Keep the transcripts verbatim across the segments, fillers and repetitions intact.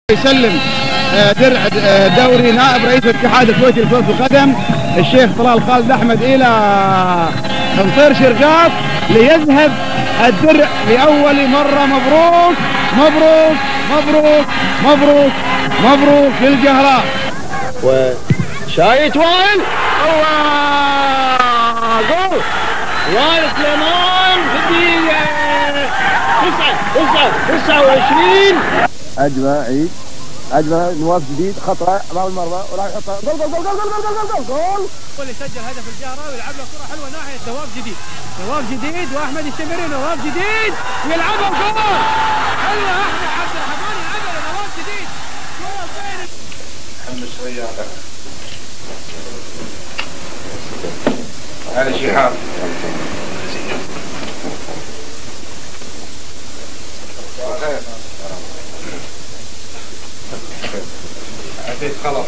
يسلم درع دوري نائب رئيس الاتحاد الكويتي لكرة القدم الشيخ طلال خالد احمد الى خنصير شرقاط ليذهب الدرع لاول مره. مبروك مبروك مبروك مبروك مبروك للجهراء. وشايت وائل جول وائل سليمان في الدقيقة تسعة تسعة تسعة وعشرين. عجبة عيد عجبة نواف جديد خطأ امام المرمى وراح يحطها جول جول جول جول جول جول جول جول. هو اللي سجل هدف الجهراء ويلعب له كرة حلوة ناحية نواف جديد. نواف جديد واحمد الشمري. نواف جديد ويلعبها جول حلوة. احمد عبد الرحمن يلعبها لنواف جديد. جول بين محمد سريان علي شيحان عفيف خلف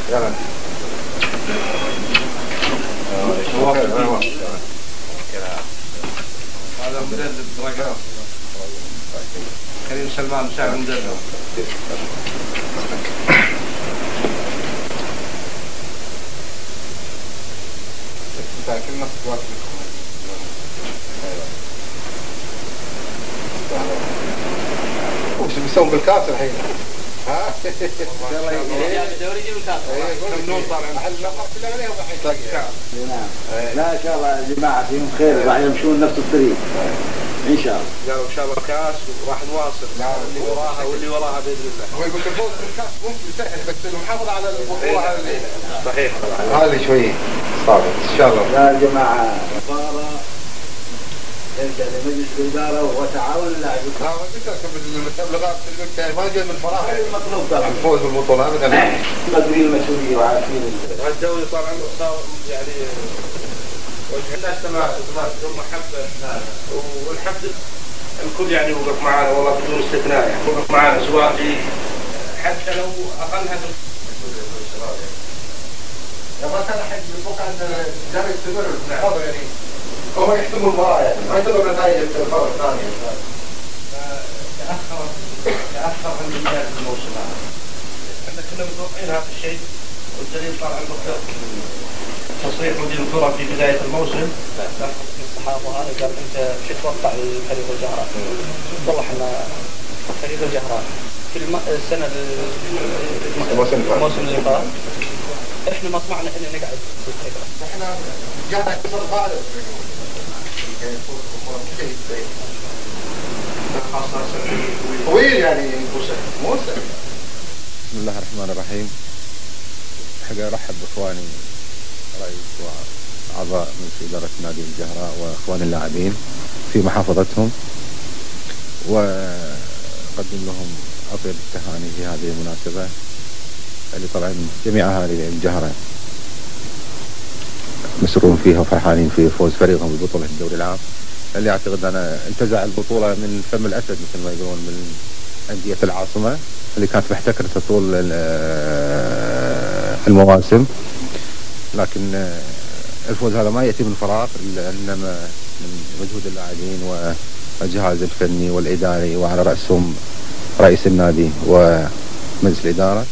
هذا مدرب دراجون كريم سلمان مساعد مدرب. كلنا صوت وش بيسوون بالكاس الحين؟ ها؟ يلا الدوري يجيب الكاس. ممنون طالع محل نقر كله عليه وراح يلاقي كاس. نعم. لا ان شاء الله يا جماعه فيهم خير راح يمشون نفس الطريق. ان شاء الله. قالوا ان شاء الله كاس وراح نواصل اللي وراها واللي وراها باذن الله. هو يقول الفوز بالكاس ممكن سهل بس المحافظه على البطوله هذه. صحيح. هذه شوي صعبه ان شاء الله. يا جماعه صار يرجع لمجلس الاداره وهو تعاون اللاعبين. ها قلت لكم المتبلغات ما جاء من فراغ. المطلوب طبعا. الفوز بالبطوله ابدا. مدري المسؤوليه وعارفين. الدوري طبعا صار يعني وجه الناس تمام ثم محبه والحمد لله الكل يعني وقف معنا والله بدون استثناء يعني وقف معنا سواء في حتى لو اقل هدف. يا ما كان احد يتوقع ان الدوري يستمر بالحظ يعني هم يحسموا المباراه يعني ما ينتظروا نتائج الفرق الثانيه. تاخر تاخر الانجاز الموسم هذا. احنا كنا متوقعين هذا الشيء والدليل طالع الدكتور تصريح مدير الكره في بدايه الموسم في الصحافه هذا قال انت شو تتوقع لفريق الجهراء؟ والله احنا فريق الجهراء في الم... السنه الموسم اللي فات احنا ما طمعنا ان نقعد في الفريق. احنا جانا كسر غالب طويل يعني مو سهل. بسم الله الرحمن الرحيم. حقا ارحب باخواني رئيس واعضاء مجلس اداره نادي الجهراء واخوان اللاعبين في محافظتهم واقدم لهم اطيب التهاني في هذه المناسبه اللي طبعا جميع اهالي الجهراء مسرورون فيها وفرحانين في فوز فريقهم ببطوله الدوري العام اللي اعتقد انا انتزع البطوله من فم الاسد مثل ما يقولون من انديه العاصمه اللي كانت محتكرة طول المواسم. لكن الفوز هذا ما يأتي من فراغ إنما من مجهود اللاعبين والجهاز الفني والإداري وعلى رأسهم رئيس النادي ومجلس الإدارة.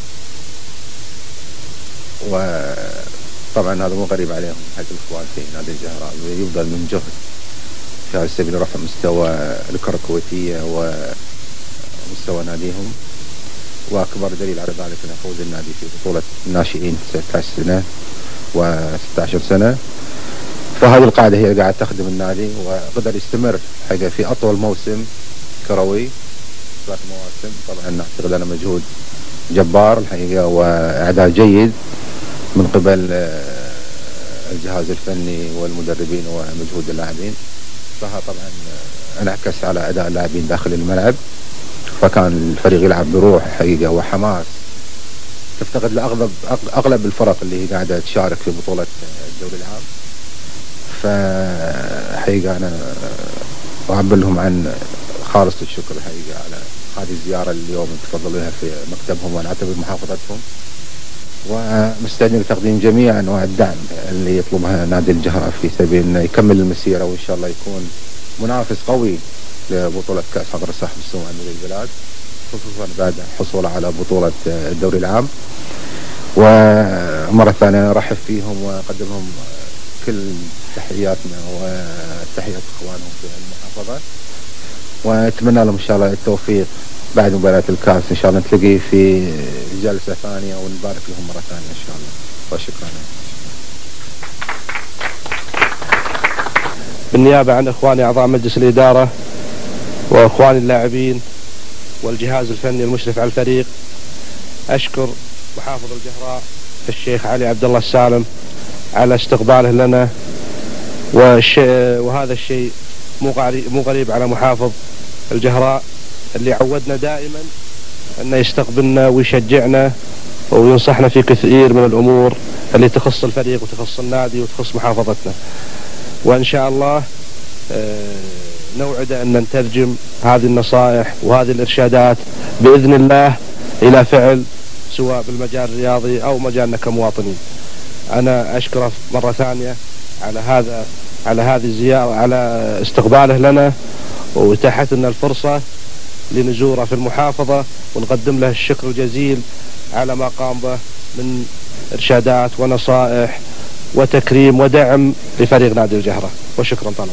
وطبعا هذا مو غريب عليهم حق الإخوان في نادي الجهراء يفضل من جهد في هذا السبيل رفع مستوى الكرة الكويتية ومستوى ناديهم. واكبر دليل على ذلك انه فوز النادي في بطوله الناشئين ستة عشر سنه وستة عشر سنه. فهذه القاعده هي اللي قاعد تخدم النادي وقدر يستمر حقه في اطول موسم كروي ثلاث مواسم. طبعا اعتقد انا مجهود جبار الحقيقه واعداد جيد من قبل الجهاز الفني والمدربين ومجهود اللاعبين. فها طبعا انعكس على اداء اللاعبين داخل الملعب. فكان الفريق يلعب بروح حقيقة وحماس تفتقد لأغلب أغلب الفرق اللي هي قاعدة تشارك في بطولة الدوري العام. فحقيقة أنا أعبر لهم عن خالص الشكر الحقيقة على هذه الزيارة اليوم تفضلوا بها في مكتبهم ونعتبر محافظتهم ومستعدين لتقديم جميع أنواع الدعم اللي يطلبها نادي الجهراء في سبيل أنه يكمل المسيرة وإن شاء الله يكون منافس قوي لبطولة كأس حضر صاحب السمو أمير البلاد خصوصا بعد الحصول على بطولة الدوري العام. ومرة ثانية نرحب فيهم ونقدم لهم كل تحياتنا وتحيات اخوانهم في المحافظة، ونتمنى لهم ان شاء الله التوفيق بعد مباراة الكاس. ان شاء الله نتلاقي في جلسة ثانية ونبارك لهم مرة ثانية ان شاء الله، وشكرا. بالنيابة عن اخواني اعضاء مجلس الادارة واخواني اللاعبين والجهاز الفني المشرف على الفريق، اشكر محافظ الجهراء الشيخ علي عبد الله السالم على استقباله لنا، وهذا الشيء مو غريب على محافظ الجهراء اللي عودنا دائما انه يستقبلنا ويشجعنا وينصحنا في كثير من الامور اللي تخص الفريق وتخص النادي وتخص محافظتنا. وان شاء الله نوعد ان نترجم هذه النصائح وهذه الارشادات باذن الله الى فعل، سواء بالمجال الرياضي او مجالنا كمواطنين. انا اشكره مرة ثانية على هذا على هذه الزيارة، على استقباله لنا واتاحت لنا الفرصة لنزوره في المحافظة ونقدم له الشكر الجزيل على ما قام به من ارشادات ونصائح وتكريم ودعم لفريق نادي الجهراء، وشكرا طبعا.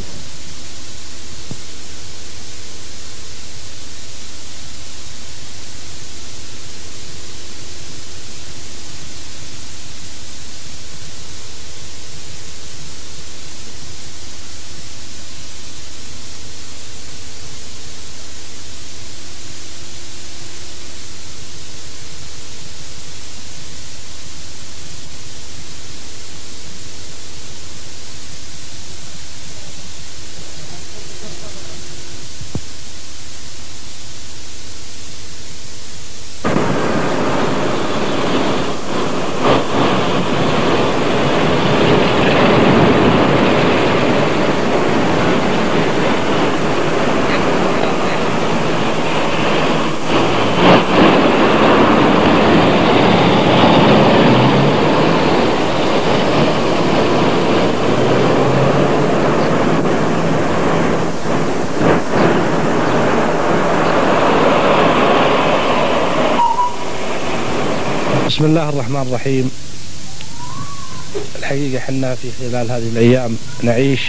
بسم الله الرحمن الرحيم. الحقيقة حنا في خلال هذه الأيام نعيش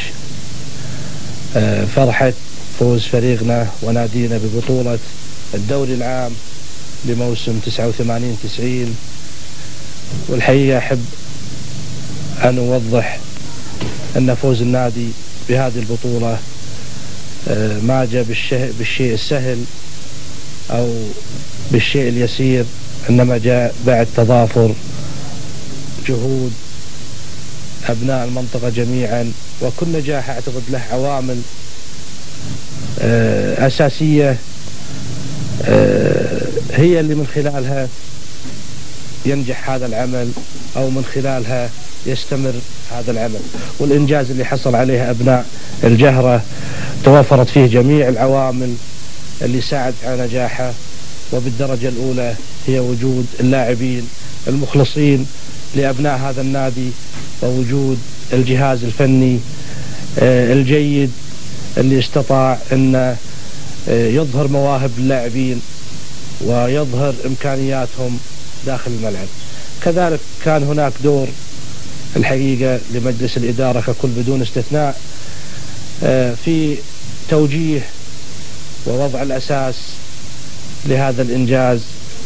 فرحة فوز فريقنا ونادينا ببطولة الدوري العام لموسم تسعة وثمانين تسعين. والحقيقة أحب أن أوضح أن فوز النادي بهذه البطولة ما جاء بالشيء السهل أو بالشيء اليسير، إنما جاء بعد تضافر جهود أبناء المنطقة جميعا، وكل نجاح أعتقد له عوامل أساسية هي اللي من خلالها ينجح هذا العمل أو من خلالها يستمر هذا العمل. والإنجاز اللي حصل عليه أبناء الجهرة توفرت فيه جميع العوامل اللي ساعدت على نجاحه، وبالدرجة الأولى هي وجود اللاعبين المخلصين لأبناء هذا النادي، ووجود الجهاز الفني الجيد اللي استطاع أن يظهر مواهب اللاعبين ويظهر إمكانياتهم داخل الملعب. كذلك كان هناك دور الحقيقة لمجلس الإدارة ككل بدون استثناء في توجيه ووضع الأساس لهذا الإنجاز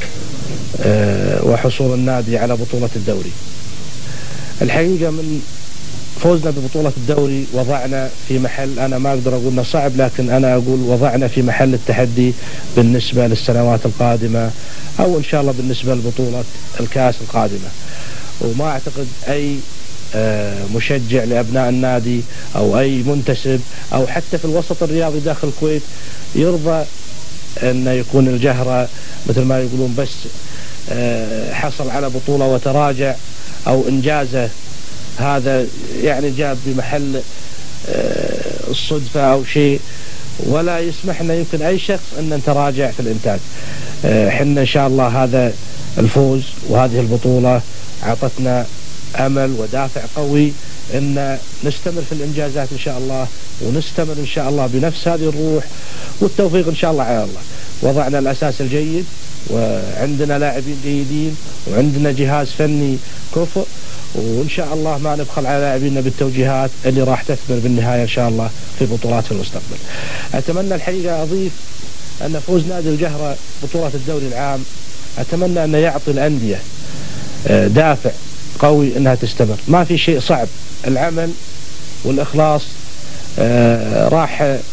وحصول النادي على بطولة الدوري. الحقيقة من فوزنا ببطولة الدوري وضعنا في محل، أنا ما أقدر أقول إنه صعب، لكن أنا أقول وضعنا في محل التحدي بالنسبة للسنوات القادمة، أو إن شاء الله بالنسبة لبطولة الكاس القادمة. وما أعتقد أي مشجع لأبناء النادي أو أي منتسب أو حتى في الوسط الرياضي داخل الكويت يرضى أن يكون الجهرة مثل ما يقولون بس حصل على بطولة وتراجع، أو إنجازه هذا يعني جاب بمحل الصدفة أو شيء، ولا يسمح لنا يمكن أي شخص أن نتراجع في الإنتاج. حنا إن شاء الله هذا الفوز وهذه البطولة عطتنا امل ودافع قوي ان نستمر في الانجازات ان شاء الله، ونستمر ان شاء الله بنفس هذه الروح، والتوفيق ان شاء الله على الله. وضعنا الاساس الجيد، وعندنا لاعبين جيدين، وعندنا جهاز فني كفء، وان شاء الله ما نبخل على لاعبينا بالتوجيهات اللي راح تثمر بالنهايه ان شاء الله في بطولات في المستقبل. اتمنى الحقيقه اضيف ان فوز نادي الجهرة بطولة الدوري العام اتمنى انه يعطي الانديه دافع قوي انها تستمر. ما في شيء صعب، العمل والاخلاص آه راح آه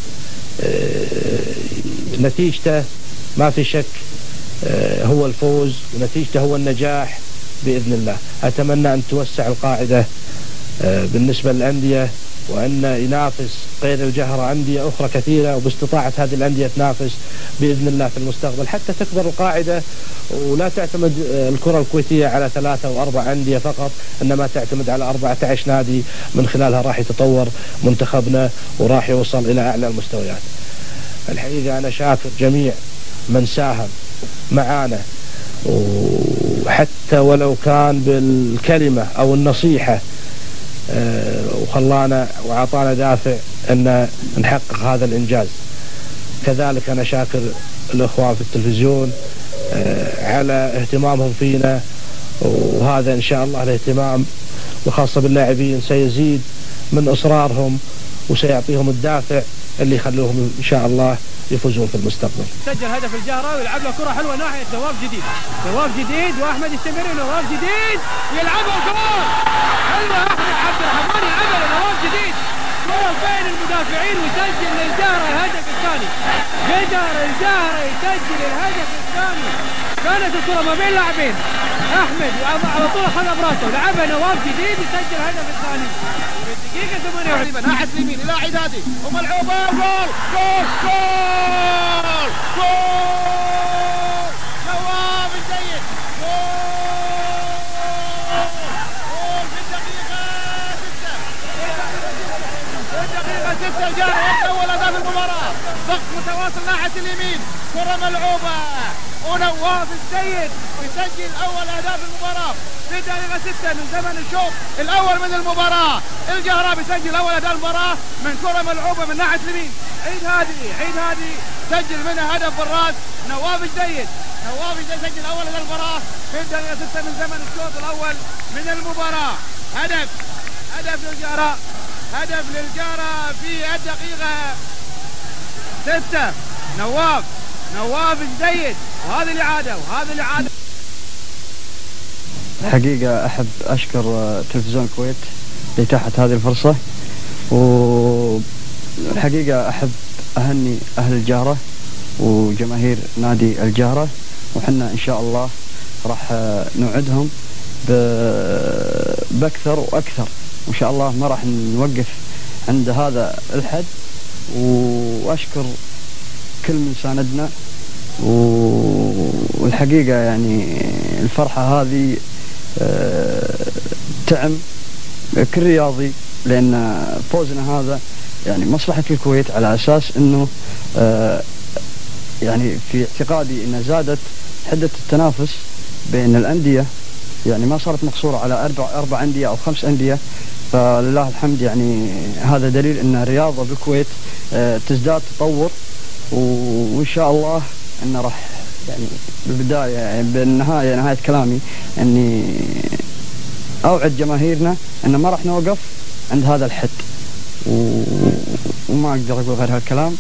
نتيجته ما في شك آه هو الفوز، ونتيجته هو النجاح باذن الله. اتمنى ان توسع القاعده آه بالنسبه للانديه، وأن ينافس غير الجهرة أندية أخرى كثيرة، وباستطاعة هذه الأندية تنافس بإذن الله في المستقبل حتى تكبر القاعدة، ولا تعتمد الكرة الكويتية على ثلاثة أو أربع أندية فقط، إنما تعتمد على أربعة عشر نادي، من خلالها راح يتطور منتخبنا وراح يوصل إلى أعلى المستويات. الحقيقة أنا شاكر جميع من ساهم معانا، وحتى ولو كان بالكلمة أو النصيحة أه وخلانا وعطانا دافع ان نحقق هذا الانجاز. كذلك انا شاكر الاخوان في التلفزيون أه على اهتمامهم فينا، وهذا ان شاء الله الاهتمام وخاصه باللاعبين سيزيد من اصرارهم وسيعطيهم الدافع اللي يخلوهم ان شاء الله يفوزون في المستقبل. سجل هدف الجهرة ويلعب له كرة حلوة ناحية نواف جديد، نواف جديد واحمد الشمري، نواف جديد ويلعبها جول. حلوة احمد عبد الرحمن يلعبها لنواف جديد، كرة بين المدافعين ويسجل للجهرة الهدف الثاني. قدر الجهرة يسجل الهدف الثاني، كانت الكرة ما بين لاعبين، احمد على طول اخذها براسه ولعبها نواف جديد يسجل الهدف الثاني. دقيقة ثمانية وعشرين ناحية اليمين إلى عدادي وملعوبة جول جول جول جول نواف الجيد، جول جول في الدقيقة ستة، في الدقيقة ستة جاء أول أهداف المباراة، ضغط متواصل ناحية اليمين، كرة ملعوبة ونواف السيد يسجل أول أهداف المباراة في دقيقة ستة من زمن الشوط الأول من المباراة. الجهرة بيسجل أول أهداف المباراة من كرة ملعوبة من ناحية اليمين، عيد هذه عيد هذه سجل منها هدف بالراس نواف الجيد، نواف الجيد سجل أول أهداف المباراة في دقيقة ستة من زمن الشوط الأول من المباراة. هدف هدف للجهرة، هدف للجهرة في الدقيقة ستة، نواف نواف الجيد، وهذه الإعادة وهذه الإعادة. حقيقة أحب أشكر تلفزيون الكويت لإتاحة هذه الفرصة، والحقيقة أحب أهني أهل الجهرة وجماهير نادي الجهرة، وحنا إن شاء الله راح نوعدهم بأكثر وأكثر، وإن شاء الله ما راح نوقف عند هذا الحد. وأشكر كل من ساندنا، والحقيقة يعني الفرحة هذه تعم كل رياضي، لأن فوزنا هذا يعني مصلحة الكويت، على أساس أنه يعني في اعتقادي أن زادت حدة التنافس بين الأندية، يعني ما صارت مقصورة على أربع أربع أندية أو خمس أندية، فلله الحمد. يعني هذا دليل أن الرياضة بالكويت تزداد تطور، وإن شاء الله أن راح يعني بالبداية يعني بالنهاية نهاية كلامي أني أوعد جماهيرنا أن ما راح نوقف عند هذا الحد، وما أقدر أقول غير هالكلام.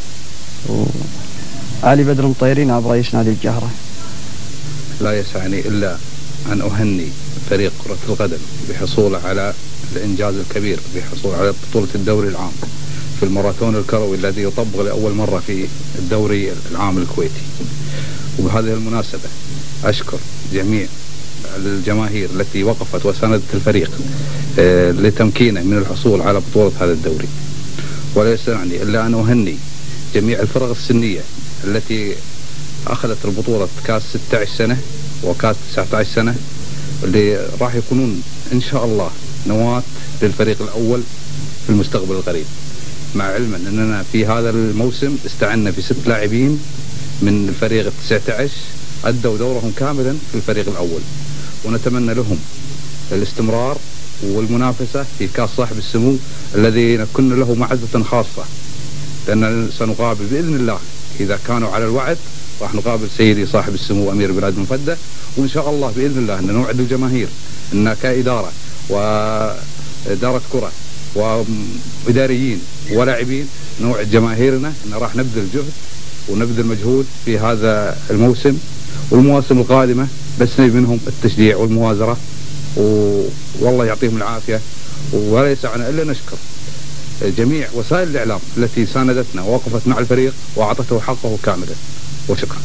علي بدر مطيرين أبو رئيس نادي الجهرة. لا يسعني إلا أن أهني فريق كرة القدم بحصوله على الإنجاز الكبير بحصول على بطولة الدوري العام في الماراثون الكروي الذي يطبق لأول مرة في الدوري العام الكويتي. وبهذه المناسبة أشكر جميع الجماهير التي وقفت وساندت الفريق لتمكينه من الحصول على بطولة هذا الدوري. ولا يسعني إلا أن أهني جميع الفرق السنية التي أخذت البطولة كاس ستة عشر سنة وكاس تسعة عشر سنة، اللي راح يكونون إن شاء الله نواة للفريق الأول في المستقبل القريب. مع علما أننا في هذا الموسم استعنا في ست لاعبين من الفريق التسعة عشر أدوا دورهم كاملا في الفريق الأول، ونتمنى لهم الاستمرار والمنافسة في كأس صاحب السمو الذي كنا له معزة خاصة، لأن سنقابل بإذن الله إذا كانوا على الوعد راح نقابل سيدي صاحب السمو أمير بلاد المفدى، وإن شاء الله بإذن الله أن نوعد الجماهير أن كإدارة وإدارة كرة وإداريين ولاعبين نوعد جماهيرنا أن راح نبذل جهد ونبذل مجهود في هذا الموسم والمواسم القادمة، بس نبي منهم التشجيع والموازرة، والله يعطيهم العافية. وليس عنا إلا نشكر جميع وسائل الإعلام التي ساندتنا ووقفت مع الفريق وأعطته حقه كاملا، وشكرا.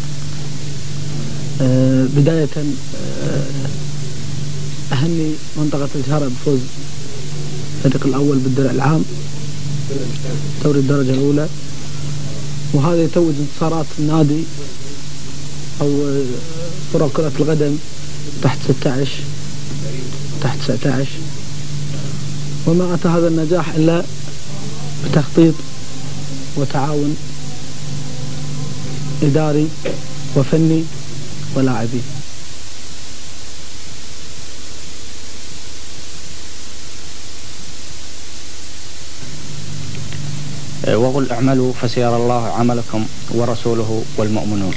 أه بداية أه أهني منطقة الجهراء بفوز الفريق الأول بالدرع العام دوري الدرجة الأولى، وهذا يتوج انتصارات النادي أو فرق كرة القدم تحت ستة عشر تحت تسعة عشر، وما أتى هذا النجاح إلا بتخطيط وتعاون إداري وفني ولاعبي. وقل اعملوا فسيرى الله عملكم ورسوله والمؤمنون.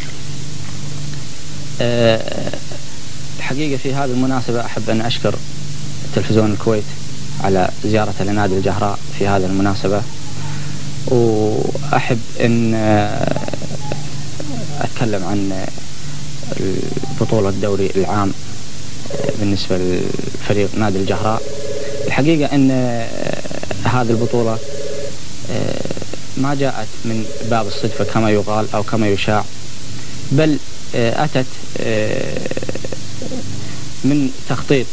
الحقيقة في هذه المناسبة أحب أن أشكر تلفزيون الكويت على زيارته لنادي الجهراء في هذه المناسبة، وأحب أن أتكلم عن البطولة الدوري العام بالنسبة لفريق نادي الجهراء. الحقيقة أن هذه البطولة ما جاءت من باب الصدفة كما يقال أو كما يشاع، بل أتت من تخطيط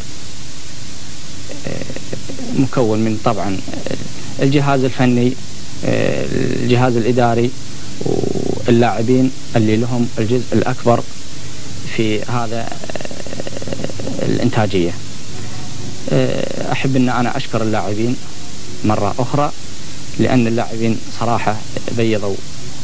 مكون من طبعا الجهاز الفني، الجهاز الإداري، واللاعبين اللي لهم الجزء الأكبر في هذا الإنتاجية. أحب أن أنا أشكر اللاعبين مرة أخرى، لأن اللاعبين صراحة بيضوا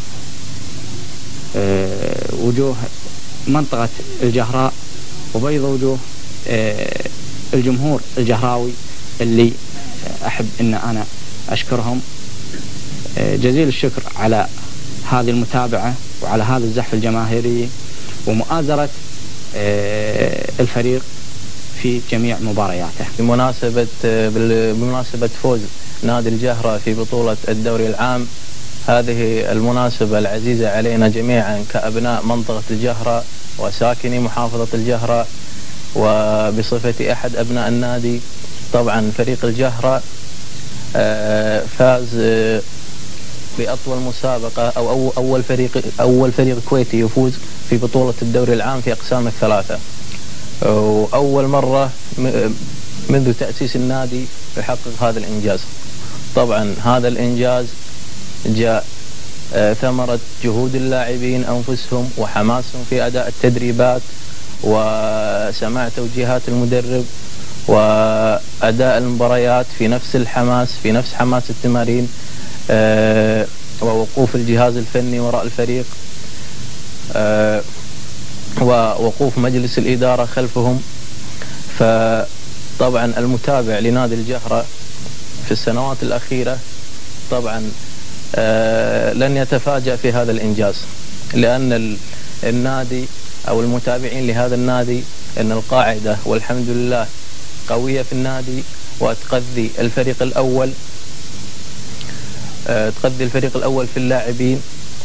وجوه منطقة الجهراء وبيضوا وجوه الجمهور الجهراوي، اللي أحب أن أنا أشكرهم جزيل الشكر على هذه المتابعة وعلى هذا الزحف الجماهيري ومؤازرة الفريق في جميع مبارياته. بمناسبة بمناسبة فوز نادي الجهراء في بطولة الدوري العام، هذه المناسبة العزيزة علينا جميعا كأبناء منطقة الجهراء وساكني محافظة الجهراء، وبصفتي أحد أبناء النادي. طبعا فريق الجهراء فاز بأطول مسابقة أو أول فريق أول فريق كويتي يفوز في بطولة الدوري العام في أقسام الثلاثة، وأول مرة منذ تأسيس النادي يحقق هذا الإنجاز. طبعا هذا الإنجاز جاء ثمرة جهود اللاعبين أنفسهم وحماسهم في أداء التدريبات وسماع توجيهات المدرب وأداء المباريات في نفس الحماس في نفس حماس التمارين، ووقوف الجهاز الفني وراء الفريق، ووقوف مجلس الإدارة خلفهم. فطبعا المتابع لنادي الجهراء في السنوات الأخيرة طبعا لن يتفاجأ في هذا الإنجاز، لأن النادي أو المتابعين لهذا النادي أن القاعدة والحمد لله قوية في النادي، وتغذي الفريق الأول تغذي الفريق الأول في اللاعبين،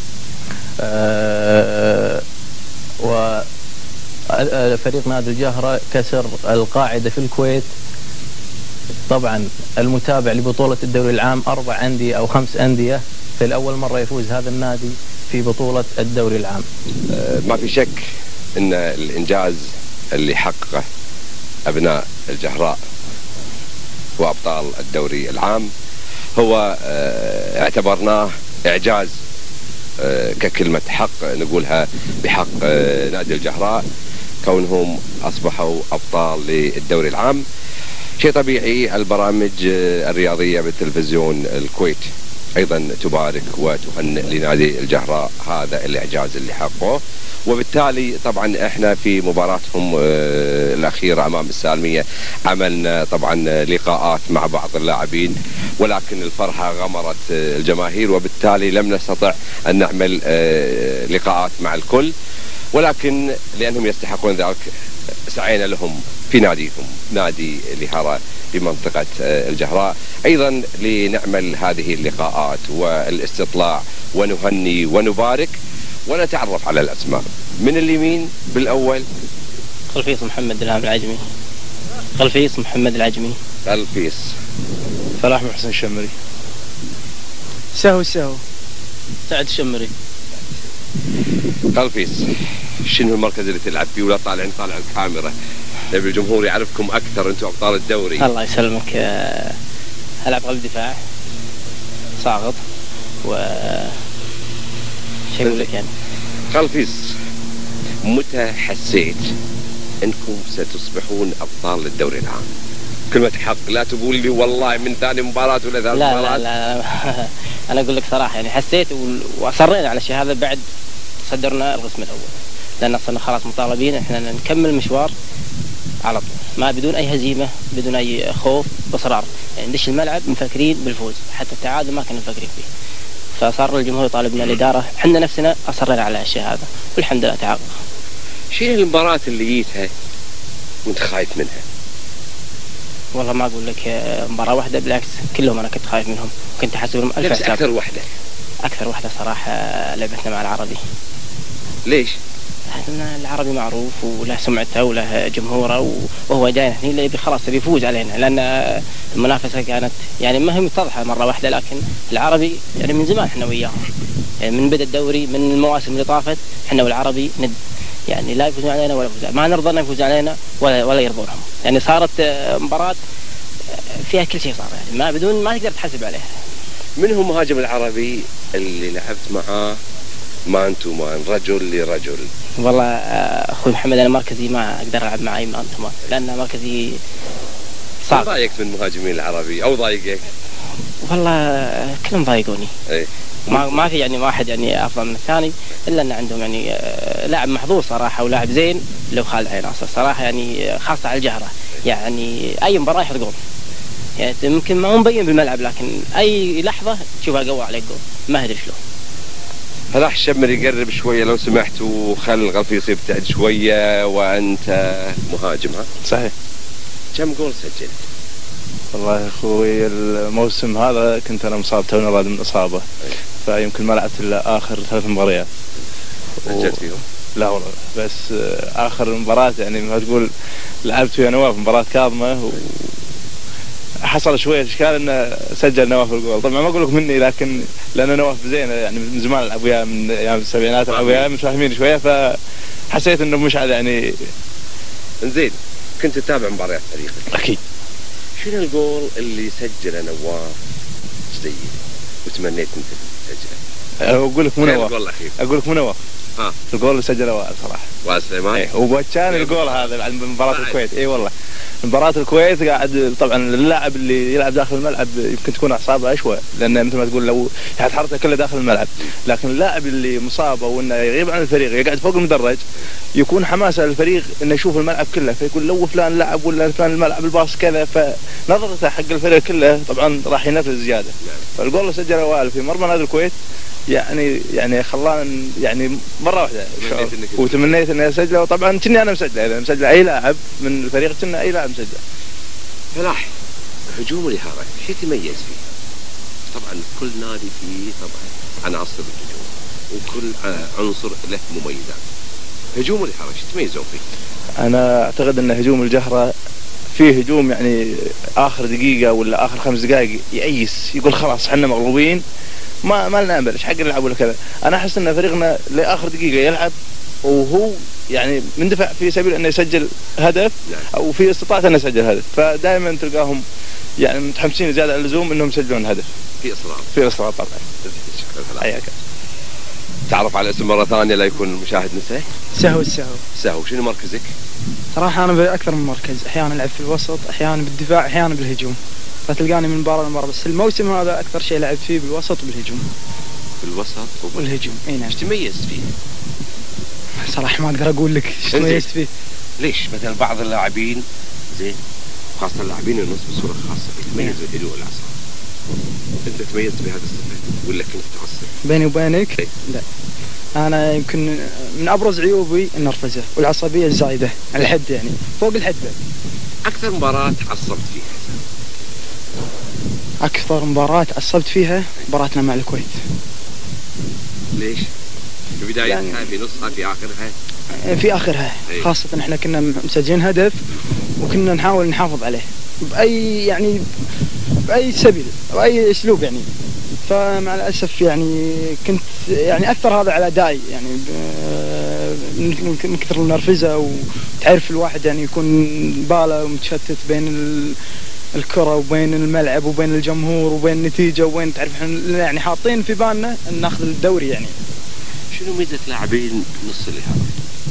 وفريق نادي الجهراء كسر القاعدة في الكويت. طبعا المتابع لبطولة الدوري العام أربع أندية أو خمس أندية، في الأول مرة يفوز هذا النادي في بطولة الدوري العام. ما في شك أن الإنجاز اللي حققه أبناء الجهراء وأبطال الدوري العام هو اعتبرناه إعجاز ككلمة حق نقولها بحق نادي الجهراء، كونهم أصبحوا أبطال للدوري العام. شيء طبيعي البرامج الرياضية بالتلفزيون الكويت أيضا تبارك وتهنئ لنادي الجهراء هذا الإعجاز اللي حققوه. وبالتالي طبعا احنا في مباراتهم الأخيرة أمام السالمية عملنا طبعا لقاءات مع بعض اللاعبين، ولكن الفرحة غمرت الجماهير وبالتالي لم نستطع أن نعمل لقاءات مع الكل، ولكن لأنهم يستحقون ذلك سعينا لهم في ناديهم نادي الإهارة بمنطقة الجهراء أيضا لنعمل هذه اللقاءات والاستطلاع ونهني ونبارك ونتعرف على الأسماء. من اليمين بالأول قلفيس محمد الهام العجمي. قلفيس محمد العجمي. قلفيس. فلاح محسن الشمري. سهو السهو. سعد الشمري. قلفيس، شنو المركز اللي تلعب فيه ولا طالعين طالع الكاميرا؟ نبي الجمهور يعرفكم أكثر، أنتم أبطال الدوري. الله يسلمك. ألعب قلب دفاع ساقط و شيء لك يعني. قلفيس، متى حسيت أنكم ستصبحون أبطال الدوري العام؟ كلمة حق، لا تقول لي والله من ثاني مباراة ولا ثالث لا مباراة. لا لا, لا. أنا أقول لك صراحة يعني حسيت وأصرينا على الشيء هذا بعد صدرنا القسم الأول، لأن صرنا خلاص مطالبين إحنا نكمل المشوار على طول، ما بدون أي هزيمة، بدون أي خوف، بإصرار، يعني ندش الملعب مفكرين بالفوز، حتى التعادل ما كنا مفكرين فيه. فصار الجمهور يطالبنا الإدارة، احنا نفسنا أصرنا على الشيء هذا والحمد لله تحقق. شنو المباراة اللي جيتها وأنت خايف منها؟ والله ما أقول لك مباراة واحدة، بالعكس كلهم أنا كنت خايف منهم، كنت أحسبهم ألف حساب. أكثر واحدة؟ أكثر واحدة صراحة لعبتنا مع العربي. ليش؟ العربي معروف وله سمعته وله جمهوره وهو جاي هنا اللي يبي خلاص يبي يفوز علينا، لأن المنافسة كانت يعني ما هي متضحة مرة واحدة، لكن العربي يعني من زمان احنا وياهم، يعني من بدء الدوري من المواسم اللي طافت احنا والعربي ند يعني لا يفوزون علينا ولا يفوزون، ما نرضى انهم يفوزون علينا ولا ولا يرضونهم، يعني صارت مباراة فيها كل شيء صار، يعني ما بدون ما تقدر تحسب عليها. من هو مهاجم العربي اللي لعبت معاه مان تو مان، رجل لرجل؟ والله اخوي محمد انا مركزي ما اقدر العب معي مان تو مان، لان مركزي صعب. ما ضايقت من المهاجمين العربي او ضايقك؟ والله كلهم ضايقوني. اي ما ما في يعني واحد يعني افضل من الثاني، الا ان عندهم يعني لاعب محظوظ صراحه ولاعب زين لو خالد عيناصر صراحه، يعني خاصه على الجهره، يعني اي مباراه يحط جول، يعني يمكن ما هو مبين بالملعب لكن اي لحظه تشوفها قوى عليك جول ما ادري شلون. فلاح الشمري قرب شويه لو سمحت وخل الغلفيس يبتعد شويه، وانت مهاجم ها؟ صحيح. كم جول سجلت؟ والله يا اخوي الموسم هذا كنت انا مصاب، توني راد من اصابه، فيمكن ما لعبت الا اخر ثلاث مباريات. سجلت فيهم؟ لا والله، بس اخر مباراه يعني ما تقول لعبت ويا نواف مباراه كاظمه و حصل شويه اشكال انه سجل نواف الجول، طبعا ما اقول لك مني لكن لان نواف زين يعني من زمان العب وياه من ايام السبعينات العب وياه متفاهمين شويه، فحسيت انه مشعل يعني. زين، كنت تتابع مباريات فريقك؟ اكيد. شنو الجول اللي سجله نواف جديد وتمنيت انت تسجله؟ اقول لك مو نواف، اقول لك مو نواف، ها الجول اللي سجله وائل صراحه. وائل سليمان؟ اي وكان الجول هذا بعد مباراه الكويت. اي والله مباراة الكويت قاعد طبعا اللاعب اللي يلعب داخل الملعب يمكن تكون اعصابه اشوى، لان مثل ما تقول لو حرته كلها داخل الملعب، لكن اللاعب اللي مصاب او انه يغيب عن الفريق يقعد فوق المدرج يكون حماسه للفريق انه يشوف الملعب كله، فيقول لو فلان لعب ولا فلان الملعب الباص كذا، فنظرته حق الفريق كله طبعا راح ينفذ زياده. فالجول اللي سجله وائل في مرمى نادي الكويت يعني يعني خلانا يعني مره واحده وتمنيت اني اسجله، وطبعا كني انا مسجله، اذا مسجله اي لاعب من الفريق كنا اي لاعب مسجله. فلاح، هجوم الإهارة شو تميز فيه؟ طبعا كل نادي فيه طبعا عناصر الهجوم وكل عنصر له مميزات. هجوم الإهارة شو تميزون فيه؟ انا اعتقد ان هجوم الجهرة فيه هجوم يعني اخر دقيقه ولا اخر خمس دقائق يأيس، يقول خلاص احنا مغلوبين ما ما لنا امل، ايش حق نلعب ولا كذا. انا احس ان فريقنا لاخر دقيقه يلعب وهو يعني مندفع في سبيل انه يسجل هدف او في استطاعه انه يسجل هدف، فدائما تلقاهم يعني متحمسين زياده عن اللزوم انهم يسجلون هدف. في اصرار. في اصرار طبعا. شكرا فلاح. حياك. تعرف على اسم مره ثانيه لا يكون المشاهد نسيه؟ سهو السهو. سهو، شنو مركزك؟ صراحه انا باكثر من مركز، احيانا العب في الوسط، احيانا بالدفاع، احيانا بالهجوم. فتلقاني من مباراه لمباراه. بس الموسم هذا اكثر شيء لعبت فيه بالوسط وبالهجوم. بالوسط والهجوم اي نعم. ايش تميز فيه؟ صراحه ما اقدر اقول لك ايش تميزت فيه. ليش مثلا بعض اللاعبين زين خاصه اللاعبين النص بصوره خاصه يتميزوا الهدوء والاعصاب. انت تميزت بهذا الصفات ولا كنت تعصب؟ بيني وبينك ايه؟ لا انا يمكن من ابرز عيوبي النرفزه والعصبيه الزايده على الحد يعني فوق الحد بعد. اكثر مباراه عصبت فيها؟ اكثر مباراه عصبت فيها مباراتنا مع الكويت. ليش؟ في بدايتها يعني في نصها في اخرها؟ في اخرها ايه؟ خاصه احنا كنا مسجلين هدف وكنا نحاول نحافظ عليه باي يعني باي سبيل باي اسلوب يعني. فمع الاسف يعني كنت يعني اثر هذا على ادائي يعني من كثر النرفزه. وتعرف الواحد يعني يكون باله ومتشتت بين الكره وبين الملعب وبين الجمهور وبين النتيجه وبين تعرف احنا يعني حاطين في بالنا ان ناخذ الدوري يعني. شنو ميزه لاعبين نص الهجوم؟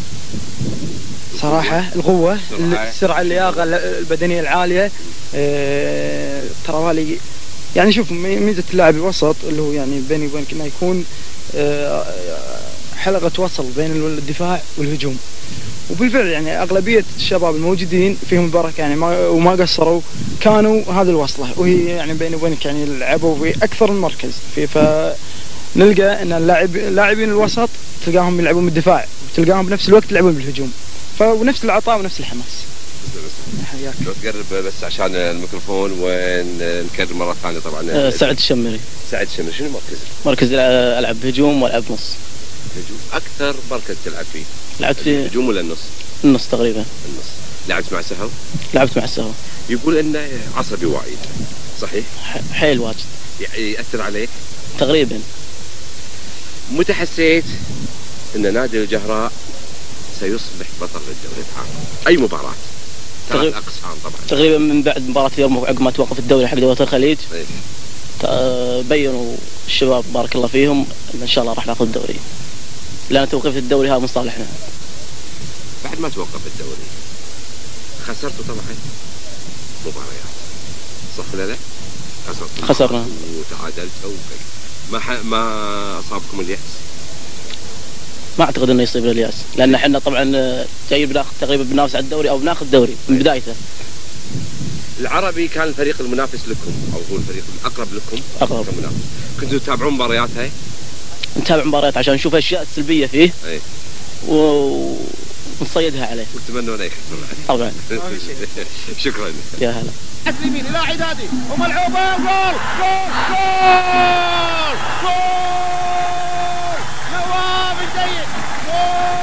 صراحه القوه، السرعه، اللياقه البدنيه العاليه. اه ترى هالي يعني شوف ميزه اللاعب الوسط اللي هو يعني بيني وبينك انه يكون اه حلقه وصل بين الدفاع والهجوم. وبالفعل يعني اغلبيه الشباب الموجودين فيهم البركه يعني ما وما قصروا كانوا هذه الوصله. وهي يعني بيني وبينك يعني لعبوا في اكثر من مركز في. فنلقى ان اللاعب لاعبين الوسط تلقاهم يلعبون بالدفاع وتلقاهم بنفس الوقت يلعبون بالهجوم. فنفس العطاء ونفس الحماس. حياك. لو تقرب بس عشان الميكروفون ونكرر مره ثانيه طبعا. أه سعد الشمري. سعد الشمري شنو مركزك؟ مركز العب هجوم والعب نص. هجوم. اكثر مركز تلعب فيه؟ لعبت فيه الهجوم ولا النص؟ النص تقريبا. النص. لعبت مع سهو؟ لعبت مع سهو. يقول انه عصبي وايد صحيح؟ حيل واجد. يعني ياثر عليك؟ تقريبا. متى حسيت ان نادي الجهراء سيصبح بطل للدوري العام؟ اي مباراة؟ ثلاث اقسام طبعا. تقريبا من بعد مباراة اليوم عقب ما توقف الدوري حق دوري الخليج. ايه؟ بينوا الشباب بارك الله فيهم ان شاء الله راح ناخذ الدوري. لان توقيف الدوري هذا من صالحنا. بعد ما توقف الدوري خسرتوا طبعا مباريات صح ولا لا؟ خسرتوا. خسرنا. وتعادلتوا وكذا. ما ح... ما اصابكم اليأس؟ ما اعتقد انه يصيبنا الياس لان احنا طبعا جاي بناخذ تقريبا بننافس على الدوري او بناخذ الدوري من بدايته. العربي كان الفريق المنافس لكم او هو الفريق الاقرب لكم؟ اقرب. كمنافس. كنتوا تتابعون مباريات هاي؟ نتابع مباريات عشان نشوف الاشياء السلبيه فيه. اي. و... ونصيدها عليه. وتتمنون اي خسر؟ طبعا. شكرا. يا هلا. اليمين الى عدادي وملعوبه جول جول جول جول نواف الجيد جول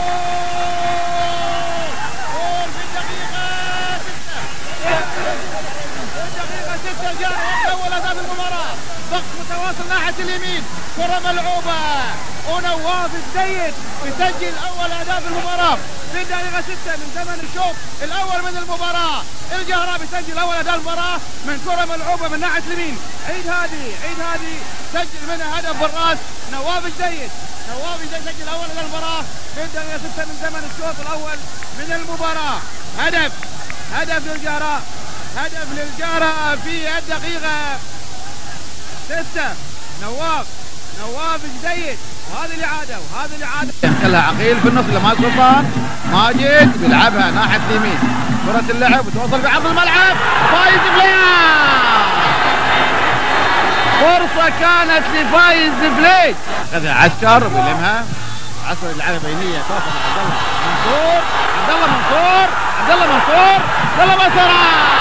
جول في الدقيقة ستة في الدقيقة ستة جاء أول أهداف المباراة. ضغط متواصل ناحية اليمين كرة ملعوبة ونواف الجيد يسجل أول أهداف المباراة في الدقيقة ستة من زمن الشوط الأول من المباراة. الجهراء بيسجل أول أهداف المباراة من كرة ملعوبة من ناحية اليمين. عيد هادي عيد هادي سجل منها هدف بالراس. نواف الجيد نواف الجيد سجل أول أهداف المباراة في الدقيقة ستة من زمن الشوط الأول من المباراة. هدف هدف للجهراء هدف للجهراء في الدقيقة ستة. نواف نواف الجيد وهذه الإعادة وهذه الإعادة يدخلها عقيل في النص لما سلطان. ماجد بيلعبها ناحية اليمين كرة اللعب وتوصل بعرض الملعب. فايز بلياس فرصة كانت لفايز بلياس أخذها عسكر وبيلمها. عسكر يلعبها بينية توصل عبد الله منصور عبد الله منصور عبد الله منصور عبد الله منصور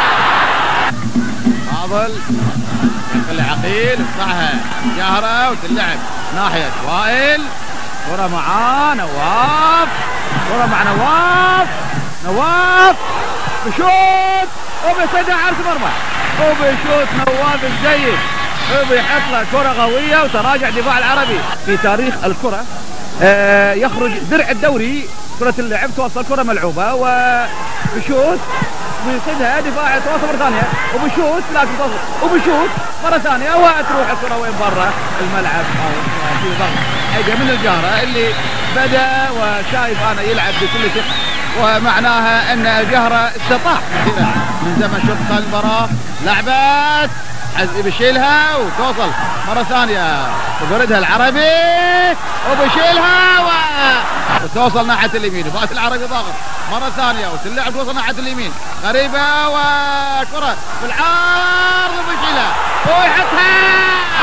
فاضل يدخل عقيل يقطعها جهرة وتلعب ناحية وائل. كرة معاه نواف كرة مع نواف نواف بشوت وبيصدها عرض مرمى وبيشوت نواف الجيد وبيحط له كرة قوية وتراجع دفاع العربي. في تاريخ الكرة آه يخرج درع الدوري كرة اللعب توصل كرة ملعوبة وبشوت ويصيدها دفاع توصل مرة ثانية وبشوت لكن توصل وبشوت مرة ثانية وتروح الكرة وين برا الملعب أو في ضغط حاجة من الجهرة اللي بدأ وشايف أنا يلعب بكل ثقة ومعناها ان الجهرة استطاع من زمن شق المباراة. لعبت عزي بيشيلها وتوصل مرة ثانية وبردها العربي وبيشيلها و... وتوصل ناحية اليمين وفات العربي ضاغط مرة ثانية وتلعب توصل ناحية اليمين غريبة وكرة بالعرض وبيشيلها ويحطها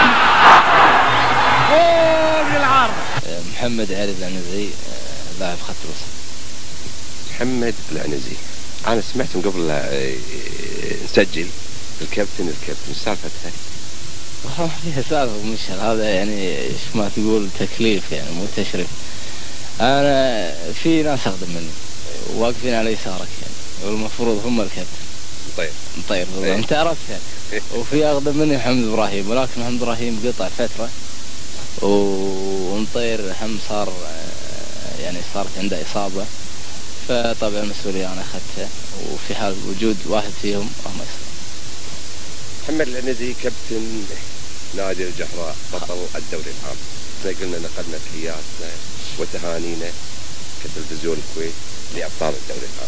جول بالعرض. محمد علي العنزي لاعب خط الوسط. محمد العنزي انا سمعت من قبل لا نسجل الكابتن الكابتن ايش سالفتها؟ والله فيها سالفه مشهل هذا يعني ايش ما تقول تكليف يعني مو تشريف. انا في ناس اقدم مني واقفين على يسارك يعني والمفروض هم الكابتن. مطير مطير والله انت عرفت يعني. وفي اقدم مني محمد ابراهيم ولكن محمد ابراهيم قطع فتره ومطير هم صار يعني صارت عنده اصابه فطبعا المسؤوليه انا اخذتها وفي حال وجود واحد فيهم هم يصير. محمد العنزي كابتن نادي الجهراء بطل الدوري العام. زي قلنا نقلنا تحياتنا وتهانينا كتلفزيون الكويت لابطال الدوري العام.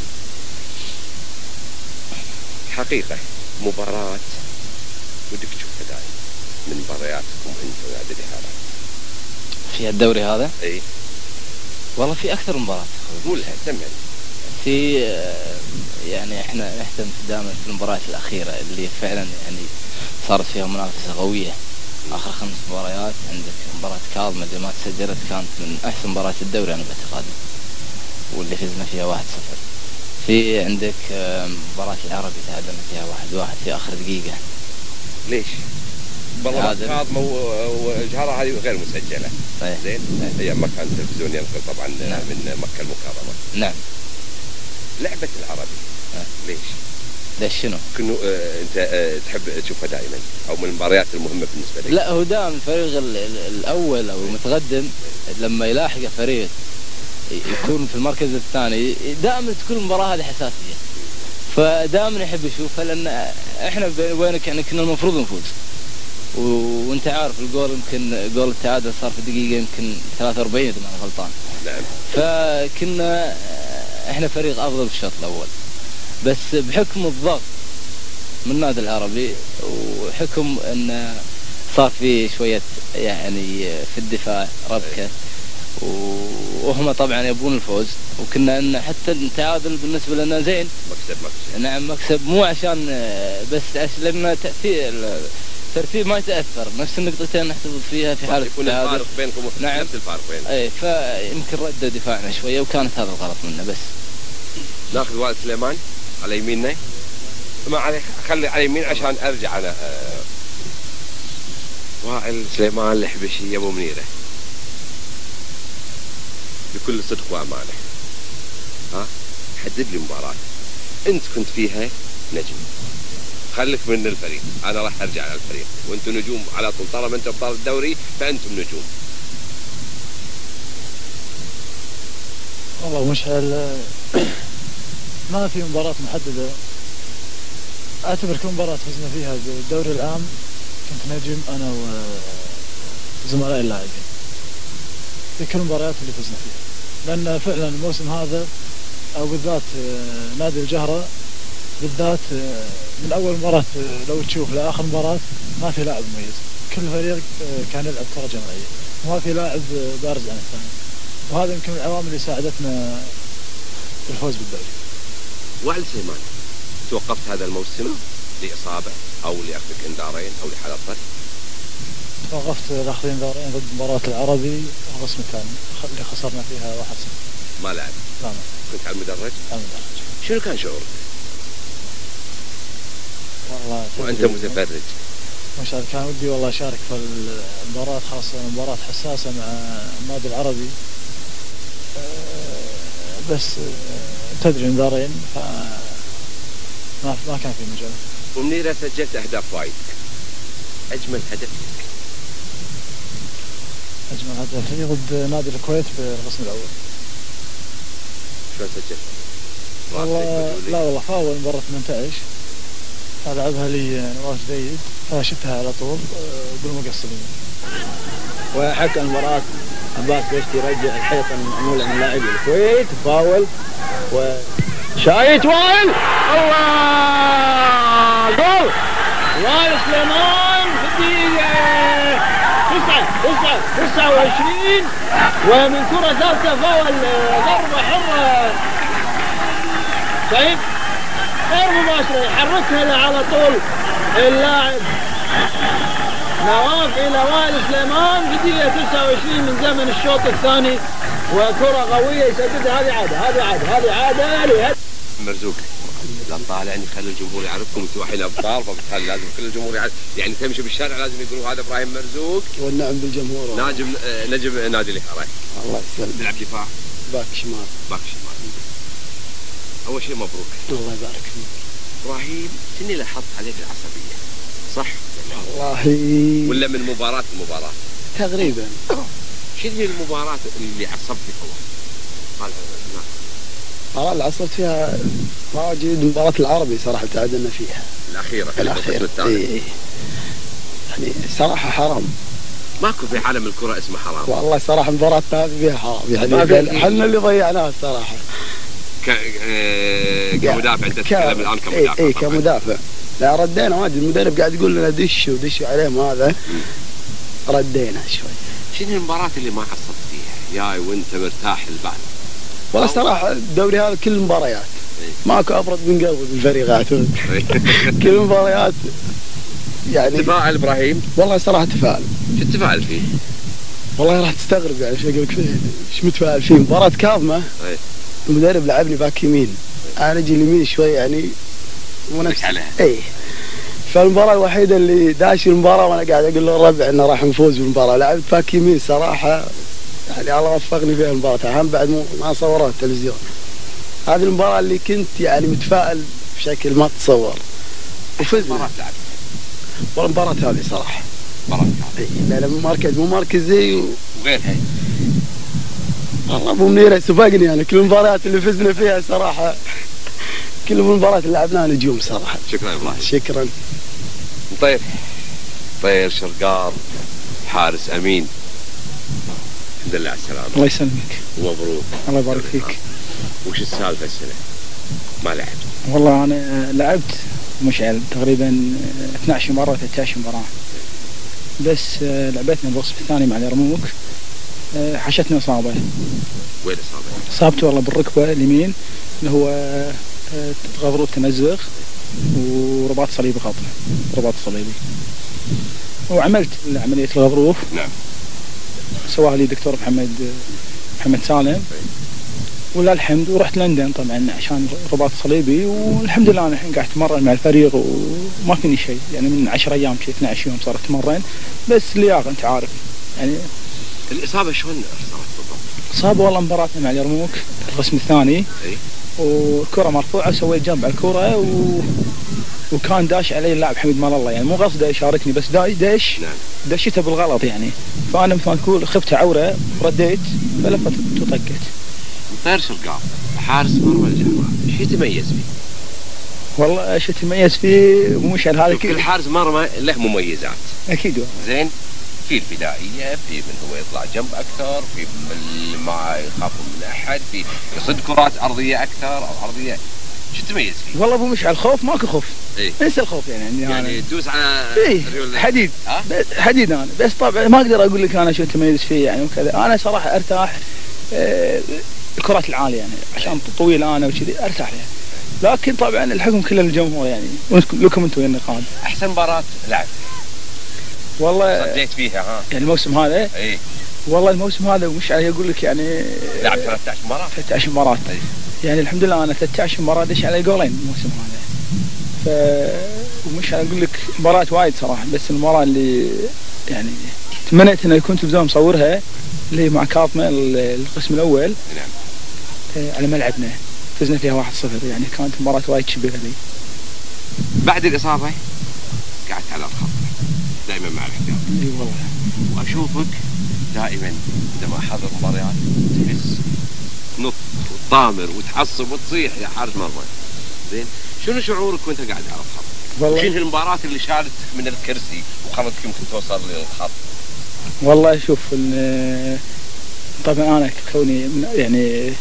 حقيقه مباراه ودك تشوفها دائما من مبارياتكم انتم نادي الجهراء. في الدوري هذا؟ اي والله في اكثر مباراه. مو لها سمعني. في يعني احنا نهتم دائما في المباريات الاخيره اللي فعلا يعني صارت فيها منافسه قويه. اخر خمس مباريات عندك مباراه كاظمه اللي ما تسجلت كانت من احسن مباريات الدوري انا باعتقادي واللي فزنا فيها واحد صفر. في عندك مباراه العربي تعادلنا فيها واحد واحد في اخر دقيقه. ليش؟ والله كاظمه والجهراء هذه غير مسجله. صحيح. زين؟ هي ما كان تلفزيون ينقل طبعا. نعم. من مكه المكرمه. نعم. لعبه العربي أه. ليش؟ ليش شنو؟ كنو آه انت آه تحب تشوفها دائما او من المباريات المهمه بالنسبه لك؟ لا هو دائما الفريق الاول او المتقدم لما يلاحق فريق يكون في المركز الثاني دائما تكون المباراه هذه حساسيه. فدائما يحب يشوفها لان احنا بيني وبينك يعني كنا المفروض نفوز. وانت عارف الجول يمكن جول التعادل صار في دقيقه يمكن ثلاثة وأربعين اذا ما انا غلطان. نعم. فكنا احنا فريق افضل في الشوط الاول. بس بحكم الضغط من النادي العربي وحكم ان صار في شويه يعني في الدفاع ربكه وهم طبعا يبون الفوز وكنا ان حتى التعادل بالنسبه لنا زين. مكسب مكسب. نعم مكسب مو عشان بس لان تاثير الترتيب ما يتاثر نفس النقطتين نحتفظ فيها في حاله يكون الفارق بينكم. نعم. نفس الفارق بينكم. اي فيمكن رد دفاعنا شويه وكانت هذا الغلط منا بس. ناخذ وائل سليمان على يميننا. ما عليه خلي على يمين عشان ارجع انا. آه وائل سليمان الحبشي ابو منيره. بكل صدق وامانه. ها؟ حدد لي مباراه انت كنت فيها نجم. خليك من الفريق، انا راح ارجع على الفريق، وانتم نجوم على طول طالما انتم ابطال الدوري فانتم نجوم. والله مشعل ما في مباراة محددة. اعتبر كل مباراة فزنا فيها بالدوري العام كنت نجم انا وزملائي اللاعبين في كل المباريات اللي فزنا فيها، لان فعلا الموسم هذا او بالذات نادي الجهراء بالذات من اول مباراة لو تشوف لاخر مباراة ما في لاعب مميز. كل فريق كان يلعب كرة جماعية وما في لاعب بارز عن الثاني، وهذا يمكن من العوامل اللي ساعدتنا بالفوز بالدوري. وائل سليمان توقفت هذا الموسم لإصابة أو لأخذك انذارين أو لحالة طرد؟ توقفت لأخذ انذارين ضد مباراة العربي القسم الثاني اللي خسرنا فيها واحد صفر. ما لعب؟ لا ما. كنت على المدرج؟ على المدرج. شنو كان شعورك؟ والله وأنت متفرج. مش عارف كان ودي والله أشارك في المباراة خاصة مباراة حساسة مع النادي العربي بس تدري انذارين ف ما ما كان في مجال. ومنيرة سجلت أهداف وايد. أجمل هدف لك؟ أجمل هدف لي ضد نادي الكويت في القسم الأول. شلون سجلت؟ والله لا والله فاول مباراة ثمانية عشر فلعبها لي نواف جيد فشتها على طول بالمقصرين. وحكم المباراة عباس بيشتي رجع الحيطة المعمولة من لاعبي الكويت فاول وشايت وائل الله جول وائل سليمان في الدقيقة تسعة تسعة تسعة وعشرين ومن كرة ثالثة فاول ضربة حرة شايف غير مباشرة يحركها على طول اللاعب نواف إلى وائل سليمان في الدقيقة تسعة وعشرين من زمن الشوط الثاني وكرة قوية يسددها هذه عادة هذه عادة هذه عادة لهد مرزوق لا طالعني خلي الجمهور يعرفكم انتم الحين ابطال فبالتالي لازم كل الجمهور يعرف يعني تمشي بالشارع لازم يقولوا هذا ابراهيم مرزوق والنعم بالجمهور ناجم نجم نادي الحاره الله يسلمك تلعب دفاع باك شمال باك شمال اول شيء مبروك الله يبارك فيك ابراهيم شنو لاحظت عليك العصبيه صح والله ولا من مباراه لمباراه تقريبا شنو هي المباراه اللي عصبتك والله المباراة اللي عصبت فيها واجد مباراة العربي صراحة تعادلنا فيها الأخيرة الأخيرة إيه يعني صراحة حرام ماكو في عالم الكرة اسمه حرام والله صراحة مباراتنا هذه فيها حرام يعني احنا اللي ضيعناها الصراحة ك... كمدافع انت تتكلم الآن كمدافع اي كمدافع لا ردينا واجد المدرب قاعد يقول لنا دش ودش عليهم هذا ردينا شوي. شنو المباراة اللي ما عصبت فيها جاي وانت مرتاح البال؟ والله صراحة الدوري هذا كل المباريات ماكو ابرد من قلبي بالفريقات كل المباريات يعني تفاعل ابراهيم؟ والله صراحة تفاعل. شو تفاعل فيه؟ والله راح تستغرب يعني شو اقول لك فيه ايش متفاعل فيه مباراة كاظمة المدرب لعبني باك يمين انا اجي اليمين شوي يعني ونفس اي فالمباراة الوحيدة اللي داش المباراة وانا قاعد اقول له الربع انه راح نفوز بالمباراة لعبت باك يمين صراحة يعني الله وفقني فيها المباراة هم بعد ما صوروها التلفزيون. هذه المباراة اللي كنت يعني متفائل بشكل ما تتصور وفزنا. مباراة لعبت والله المباراة هذه صراحة مباراة هذه لا لا مو مركز مو مركزي و... وغيرها والله ابو منير سبقني يعني كل المباريات اللي فزنا فيها صراحة كل المباريات اللي لعبناها نجوم صراحة. شكرا يا ابراهيم. شكرا. طير طير شرقار حارس امين الحمد لله على السلامة. الله يسلمك. ومبروك. الله يبارك فيك. وش السالفة السنة؟ ما لعبت؟ والله أنا لعبت مشعل تقريبا اثنتي عشرة مرة ثلاثة عشر مباراة بس لعبتنا بالقسم الثاني مع اليرموك حشتنا إصابة. وين إصابة؟ إصابته والله بالركبة اليمين اللي هو غضروف تمزق ورباط صليبي خاطر رباط صليبي وعملت عملية الغضروف. نعم. سواها لي دكتور محمد محمد سالم ولا الحمد ورحت لندن طبعا عشان رباط صليبي والحمد لله انا الحين قاعد اتمرن مع الفريق وما فيني شيء يعني من عشرة ايام شيء اثني عشر يوم صار اتمرن بس لياقه انت عارف يعني. الاصابه شلون صارت بالضبط؟ اصابه والله مباراتنا مع اليرموك القسم الثاني اي والكره مرفوعه وسويت جنب على الكره و... وكان داش علي اللاعب حميد مال الله يعني مو قصده يشاركني بس داش دش نعم. دشيته بالغلط يعني فانا مثل ما تقول خفت عوره رديت فلفت وطقت. طير شرقار حارس مرمى الجهراء شو يتميز فيه؟ والله شو يتميز فيه مش على هذا كل حارس مرمى له مميزات اكيد زين في البدائيه في من هو يطلع جنب اكثر في من ما يخاف من احد في يصد كرات ارضيه اكثر او عرضيه شو تميز فيه؟ والله ابو مشعل الخوف ماكو خوف ايه؟ انسى الخوف يعني يعني تدوس على ايه حديد ها؟ حديد انا بس طبعا ما اقدر اقول لك انا شو تميز فيه يعني وكذا انا صراحه ارتاح اه الكرات العاليه يعني عشان طويل انا وكذي ارتاح لها لكن طبعا الحكم كله للجمهور يعني لكم انتم يا النقاد. احسن مباراه لعب والله صديت فيها ها يعني الموسم هذا اي والله الموسم هذا مش علي اقول لك يعني لعب ثلاثة عشر مباراه ثلاثة عشر مباراه أي. يعني الحمد لله انا ثلاثة عشر مباراه دش علي جولين الموسم هذا ف ومش اقول لك مباراه وايد صراحه بس المباراه اللي يعني تمنيت انه يكون تلفزيون مصورها اللي هي مع كاظمة القسم الاول نعم على ملعبنا فزنا فيها واحد صفر يعني كانت مباراه وايد شبيهه لي. بعد الاصابه قعدت على الخط دائما مع الاحتياط. اي والله واشوفك دائما عندما احضر مباريات تحس تنط وتطامر وتعصب وتصيح يا حارس مرمى. زين شنو شعورك وانت قاعد على الخط؟ والله شنو المباراه اللي شالتك من الكرسي وخلتك يمكن توصل للخط؟ والله شوف طبعا انا كوني يعني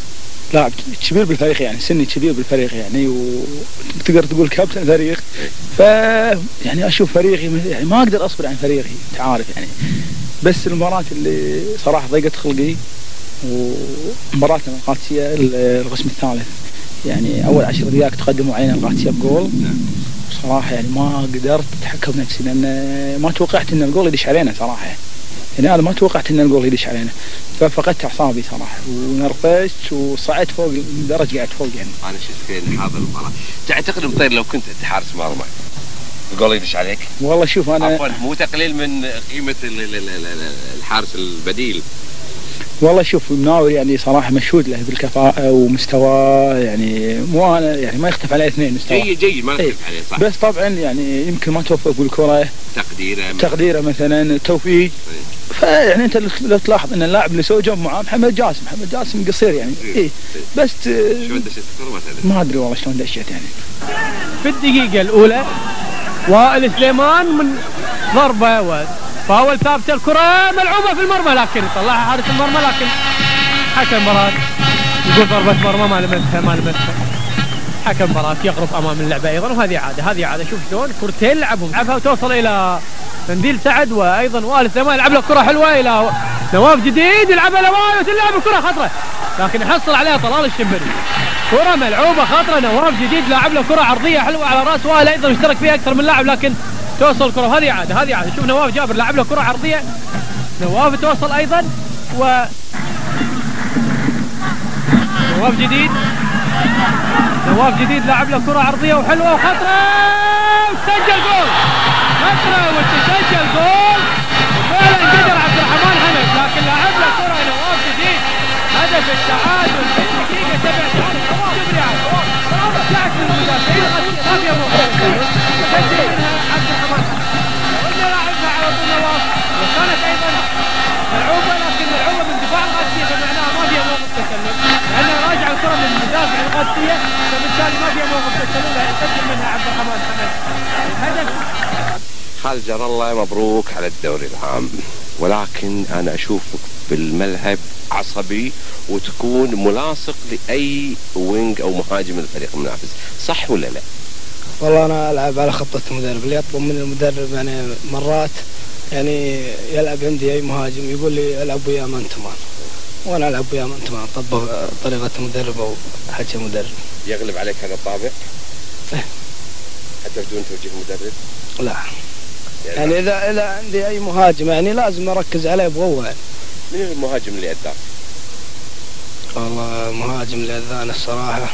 لاعب كبير بالفريق يعني، سني كبير بالفريق يعني، وتقدر تقول كابتن فريق. ف يعني اشوف فريقي يعني ما اقدر اصبر عن فريقي، انت عارف يعني. بس المباراة اللي صراحة ضيقت خلقي ومباراتنا مع القادسية القسم الثالث، يعني اول عشر دقائق تقدموا علينا القادسية بجول، صراحة يعني ما قدرت اتحكم نفسي، لان ما توقعت ان الجول يدش علينا صراحة يعني. انا ما توقعت ان الجول يدش علينا، ففقدت اعصابي صراحة ونرفزت وصعدت فوق الدرج، قعدت فوق يعني. انا شفت فين حاضر المباراة. تعتقد مطير لو كنت انت حارس مرمى الجول يدش عليك؟ والله شوف انا عفوا مو تقليل من قيمة الحارس البديل. والله شوف مناور يعني صراحة مشهود له بالكفاءة ومستواه، يعني مو انا يعني ما يختلف عليه اثنين مستواه جيد جيد ما نختلف عليه صح، بس طبعا يعني يمكن ما توفق بالكرة، تقديره تقديره مثلا توفيق. فيعني انت لو تلاحظ ان اللاعب اللي سوى جنب معاه محمد جاسم، محمد جاسم قصير يعني اي، بس شلون دشيت ما ادري والله شلون دشيت يعني. في الدقيقة الأولى وائل سليمان من ضربة وفاول ثابتة، الكرة ملعوبة في المرمى لكن طلعها حارس المرمى، لكن حكم مباراة يقول ضربة مرمى ما لمسها ما لمسها. حكم مباراة يغرف أمام اللعبة أيضا، وهذه عادة هذه عادة. شوف شلون كرتين لعبهم، لعبها وتوصل إلى منديل سعد، وأيضا وائل سليمان يلعب له كرة حلوة إلى نواف جديد، يلعبها لواي وتلعب الكرة خطرة، لكن يحصل عليها طلال الشمري. كرة ملعوبة خطرة، نواف جديد لاعب له كرة عرضية حلوة على راس وائل، أيضا اشترك فيها أكثر من لاعب لكن توصل الكرة. هذه عادة هذه عادة. شوف نواف جابر لاعب له كرة عرضية، نواف توصل أيضا، و نواف جديد نواف جديد لاعب له كرة عرضية وحلوة وخطرة وتسجل جول، خطرة وتسجل جول، وفعلا قدر عبد الرحمن حمد، لكن لاعب له كرة نواف جديد، هدف التعادل في الدقيقة سبعة عشر. طلعت من المدافعين ما فيها موقف، سجل منها عبد الرحمن وإلا لاعبها على طول نواف، وكانت أيضا ملعوبة لكن ملعوبة من دفاع القادسية، فمعناها ما فيها موقف تسلل، لأنها راجعة الكرة من مدافع القادسية، فبالتالي ما فيها موقف تسلل، سجل منها عبد الرحمن حمد الهدف. خالد جر الله مبروك على الدوري العام، ولكن أنا أشوفك بالملعب عصبي وتكون ملاصق لأي وينج أو مهاجم الفريق المنافس، صح ولا لا؟ والله أنا ألعب على خطة المدرب، اللي يطلب من المدرب يعني مرات يعني يلعب عندي أي مهاجم يقول لي العب وياه مان تو مان، وأنا ألعب وياه مان تو مان، طبق طريقة المدرب أو حكي المدرب. يغلب عليك هذا الطابع؟ حتى بدون توجيه مدرب؟ لا يعني, يعني إذا إذا عندي أي مهاجم يعني لازم أركز عليه بقوة يعني. من المهاجم اللي أداك؟ والله المهاجم اللي أذانا الصراحة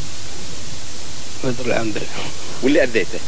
بدر العنبري. واللي أذيته؟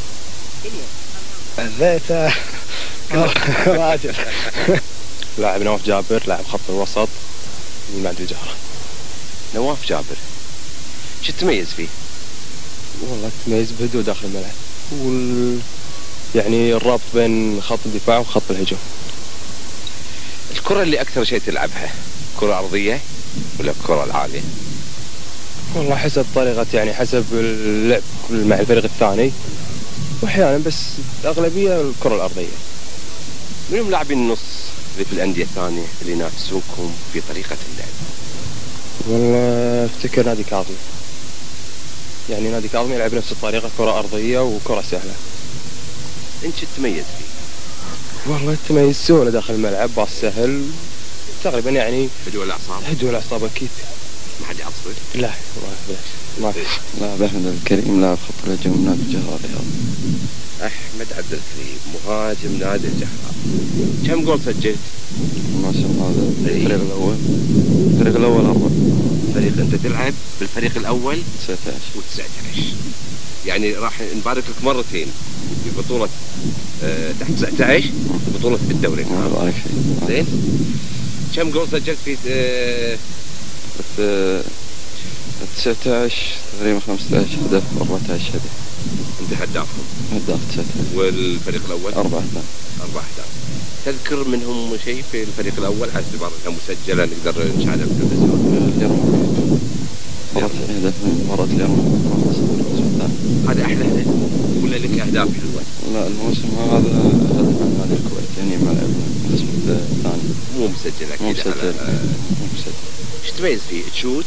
أذيته مهاجم لاعب نواف جابر، لاعب خط الوسط من نادي الجهرة. نواف جابر شو تميز فيه؟ والله تميز بهدوء داخل الملعب، وال يعني الرابط بين خط الدفاع وخط الهجوم. الكرة اللي أكثر شيء تلعبها كرة أرضية ولا الكرة العالية؟ والله حسب طريقة يعني حسب اللعب مع الفريق الثاني، وأحيانا بس الأغلبية الكرة الأرضية. من هم لاعبين النص اللي في الأندية الثانية اللي ينافسونكم في طريقة اللعب؟ والله افتكر نادي كاظمي، يعني نادي كاظمي يلعب نفس الطريقة، كرة أرضية وكرة سهلة. أنت شو تميز فيه؟ والله التميز سهولة داخل الملعب، باص سهل تقريبا يعني هدوء الأعصاب. هدوء الأعصاب أكيد. ما حد يعصبك؟ لا ما في. لاعب أحمد الكريم، لاعب خط الهجوم نادي الجهراء الرياض. أحمد عبد الكريم مهاجم نادي الجهراء، كم جول سجلت؟ ما شاء الله هذا الفريق الأول. الفريق الأول أربعة. فريق أنت تلعب بالفريق الأول تسعة عشر وتسعة عشر، يعني راح نبارك لك مرتين في بطولة أه تحت تسعة عشر بطولة الدوري. الله يبارك فيك. زين، كم جول سجلت في أه في تسعة عشر تقريبا خمسة عشر هدف، أربعة عشر هدف. أنت هدافهم؟ هداف تسعة عشر. والفريق الأول؟ أربعة أهداف. أربعة أهداف. تذكر منهم شيء في الفريق الأول على اعتبار أنها مسجلة نقدر نشاهدها في التلفزيون؟ اليرموك مرات هدف، مرات اليرموك، مرات صفر. هذا أحلى هدف ولا لك أهداف حلوة؟ لا الموسم هذا هدف عن نادي الكويت يعني ما لعبنا القسم الثاني. مو مسجل أكيد. مو مسجل. مو مسجل. ايش تميز فيه؟ تشوت؟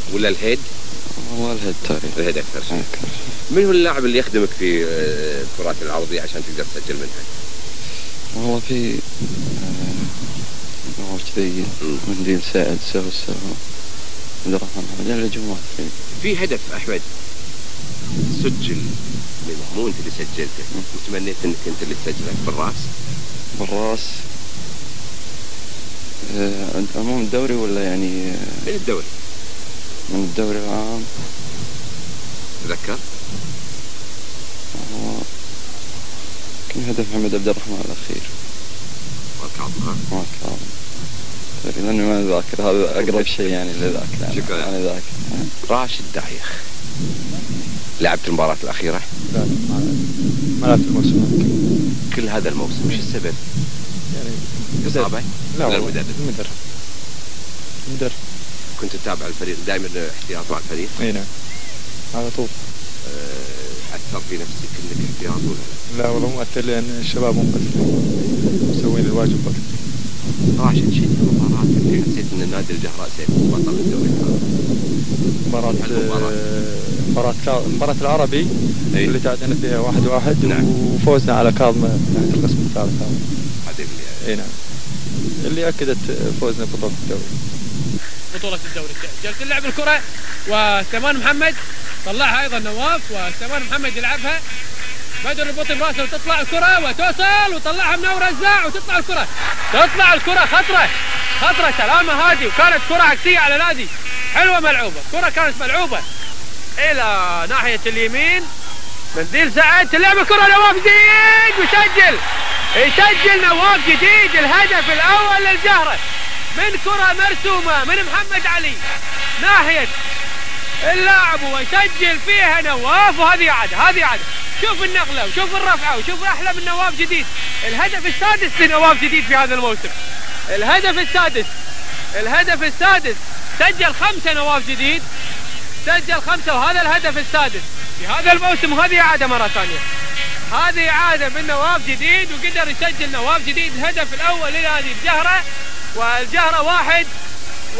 ولا الهيد؟ والله الهيد تقريبا. الهيد اكثر شيء. من هو اللاعب اللي يخدمك في الكرات العرضيه عشان تقدر تسجل منها؟ والله في نواف جديد، منديل سعد، سهو السهو، عبد الرحمن محمد، يعني الجمهور. في هدف احمد سجل منه، مو انت اللي سجلته، وتمنيت انك انت اللي تسجله بالراس؟ بالراس انت مو من الدوري ولا يعني؟ من الدوري. من الدوري العام. تذكر؟ كان هدف محمد عبد الرحمن الاخير. والكاظم ها؟ والكاظم. لاني ما ذاكر، هذا اقرب شيء يعني لذاك. شكرا. انا ذاك. راشد دايخ. لعبت المباراة الأخيرة؟ لا ما لعبت الموسم. كل هذا الموسم، ايش السبب؟ يعني إصابة؟ لا ولا المدرب؟ المدرب. المدرب. كنت تتابع الفريق دائما احتياط مع الفريق؟ اي نعم. على طول. أثر في نفسك إنك احتياط ولا لا؟ لا والله مو أثر، لأن الشباب مو مقصرين مسوين الواجب وقت. راشد شنو المباراة اللي حسيت إن النادي الجهراء سيكون بطل الدوري هذا؟ مباراة مباراة مباراة العربي أي. اللي تعادلنا فيها واحد واحد. نعم. وفوزنا على كاظمة تحت القسم الثالث هذا. هذا اللي اي نعم. اللي أكدت فوزنا ببطولة الدوري. بطولة الدوري جلس اللعب الكرة وسلمان محمد طلعها أيضا نواف، وسلمان محمد يلعبها بدر البطي براسه وتطلع الكرة وتوصل وطلعها منور رزاع وتطلع الكرة تطلع الكرة خطرة خطرة سلامة هادي، وكانت كرة عكسية على نادي حلوة ملعوبة، كرة كانت ملعوبة إلى ناحية اليمين. منديل سعد تلعب الكرة نواف جديد ويسجل يسجل نواف جديد الهدف الأول للجهرة من كرة مرسومة من محمد علي ناحية اللاعب ويسجل فيها نواف. وهذه عادة هذه عادة شوف النقلة وشوف الرفعة وشوف أحلى من نواف جديد. الهدف السادس لنواف جديد في هذا الموسم، الهدف السادس الهدف السادس سجل خمسة نواف جديد سجل خمسة وهذا الهدف السادس في هذا الموسم. وهذه عادة مرة ثانية، هذه عادة من نواف جديد وقدر يسجل نواف جديد الهدف الأول لنادي الجهرة. والجهرة واحد و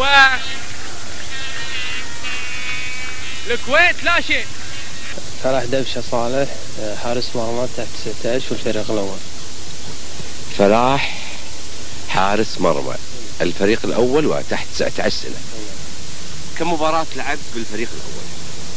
الكويت لا شيء. فلاح دبشة صالح حارس مرمى تحت ستة عشر والفريق الأول. فلاح حارس مرمى الفريق الأول وتحت تسعة عشر سنة. كم مباراة لعبت بالفريق الأول؟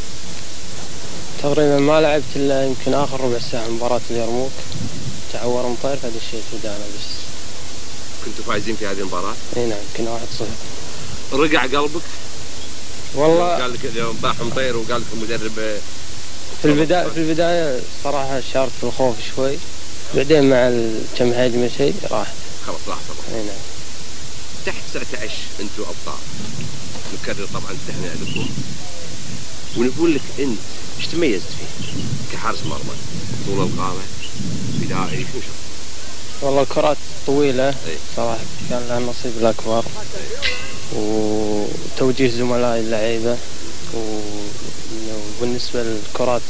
تقريبا ما لعبت إلا يمكن آخر ربع ساعة مباراة اليرموك، تعور مطير فهذا الشيء تودانا بس. كنتوا فايزين في هذه المباراة؟ اي نعم كنا واحد صفر. رجع قلبك؟ والله قال لك اليوم طاح مطير وقال لك المدرب في البداية في البداية صراحة شعرت بالخوف شوي، بعدين مع كم هجمة شيء راحت. خلاص راح صبر. اي نعم. تحت تسعة عشر انتوا ابطال. نكرر طبعا التهنئة لكم. ونقول لك انت ايش تميزت فيه كحارس مرمى؟ طول القامة، بدائي، شو شو؟ والله الكرات طويلة صراحة كان لها النصيب الأكبر، وتوجيه زملائي اللعيبة، وبالنسبة للكرات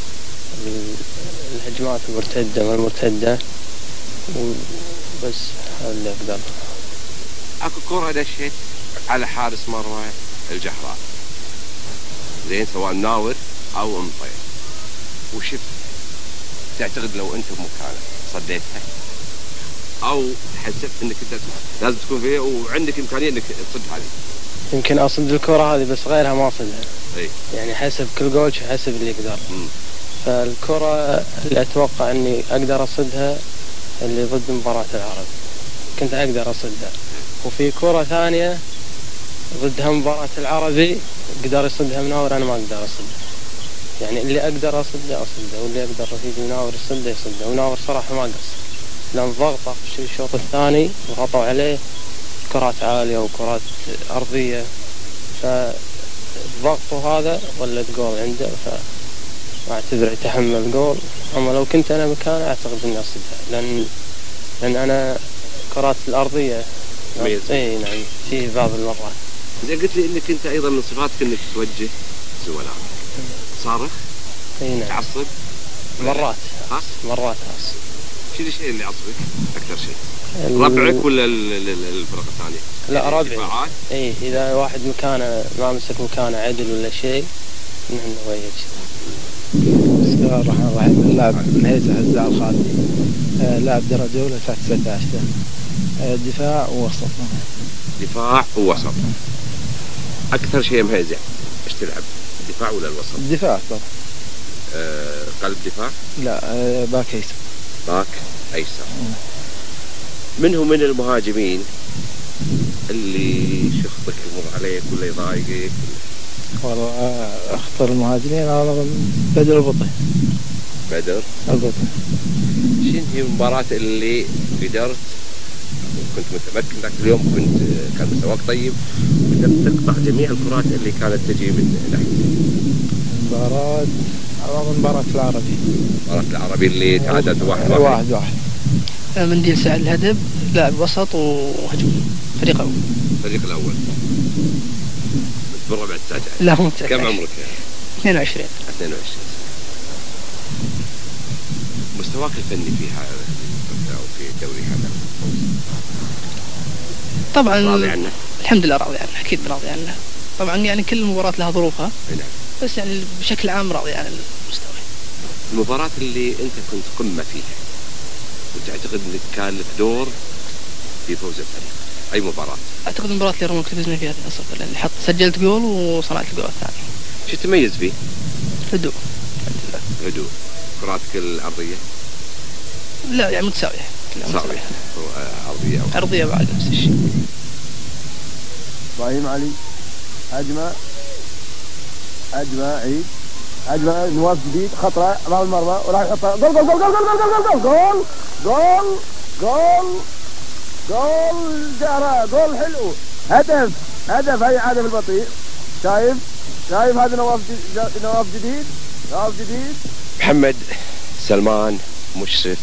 الهجمات المرتدة ما المرتدة، وبس هذا اللي أقدر. أكو كرة دشيت على حارس مرمى الجهراء زين سواء ناور أو مطير وشفت تعتقد لو أنت بمكانه صديتها أو حسبت انك انت لازم تكون فيها وعندك امكانيه انك تصد هذه؟ يمكن اصد الكره هذه بس غيرها ما اصدها. اي يعني حسب كل جول حسب اللي يقدر. مم. فالكره اللي اتوقع اني اقدر اصدها اللي ضد مباراه العرب كنت اقدر اصدها، وفي كره ثانيه ضدها مباراه العربي قدر يصدها مناور انا ما اقدر اصدها. يعني اللي اقدر اصده اصده واللي اقدر في مناور يصده يصده. مناور صراحه ما قصر لأن ضغطه في الشوط الثاني وغطوا عليه كرات عالية وكرات أرضية، فضغطه هذا ولد جول عنده، فأعتبر يتحمل جول. أما لو كنت أنا مكانه أعتقد إني أصدها، لأن لأن أنا كرات الأرضية إي نعم في بعض المرات. إذا قلت لي إنك أنت أيضا من صفاتك إنك توجه زملائك، صارخ؟ إي نعم. تعصب؟ مرات خاص؟ مرات خاص. شو الشيء اللي يعصبك اكثر شيء؟ ربعك ولا الفرق الثانيه؟ لا ربعي. دفاعات؟ اي اذا واحد مكانه ما مسك مكانه عدل ولا شيء نحن وياك. بسم الله الرحمن الرحيم. اللاعب مهيزة هزاع الخالدي، لاعب درجة أولى تحت تسعة عشر سنة، دفاع ووسط. دفاع ووسط. أكثر شيء مهيزة إيش تلعب؟ الدفاع ولا الوسط؟ الدفاع طبعا. أه قلب دفاع؟ لا أه باك أيسر. باك أيسر. من هو من المهاجمين اللي شخصك يمر عليك ولا يضايقك؟ والله اختار المهاجمين على بدر البطي. بدر البطي. شنو هي المباراة اللي قدرت كنت متمكن ذاك اليوم، كنت كان مستواك طيب وقدرت تقطع جميع الكرات اللي كانت تجي من ناحيتك؟ مباراة مباراة العربي. مباراة العربي اللي تعادلت واحد واحد. واحد واحد. منديل سعد الهدب، لاعب وسط وهجوم، فريق أول. الفريق الأول. بالربع التاسع. لا مو التاسع. كم عمرك؟ اثنين وعشرين. اثنين وعشرين. مستواك الفني في هذا أو في الدوري هذا؟ طبعا راضي عنه؟ الحمد لله راضي عنه، أكيد راضي عنه. طبعا يعني كل مباراة لها ظروفها. نعم. بس يعني بشكل عام راضي عن المستوى. المباراة اللي أنت كنت قمة فيها وتعتقد أنك كان لك دور في فوز الفريق، أي مباراة؟ أعتقد المباراة اللي رموك فزنا فيها اثنين صفر، لأن حط سجلت جول وصنعت الجول الثاني. شو تميز فيه؟ هدوء. الحمد لله. هدوء. كراتك الأرضية؟ لا يعني متساوية. متساوية. عرضية أو عرضية بعد نفس الشيء. إبراهيم علي هجمة هجمة عيد هجمة نواف جديد، خطرة أمام المرمى وراح يحطها جول جول جول جول جول جول جول جول جول جول جول جارة، جول حلو، هدف هدف. هاي عادة بالبطيء. شايف شايف هذا نواف جديد نواف جديد نواف جديد. محمد سلمان مشرف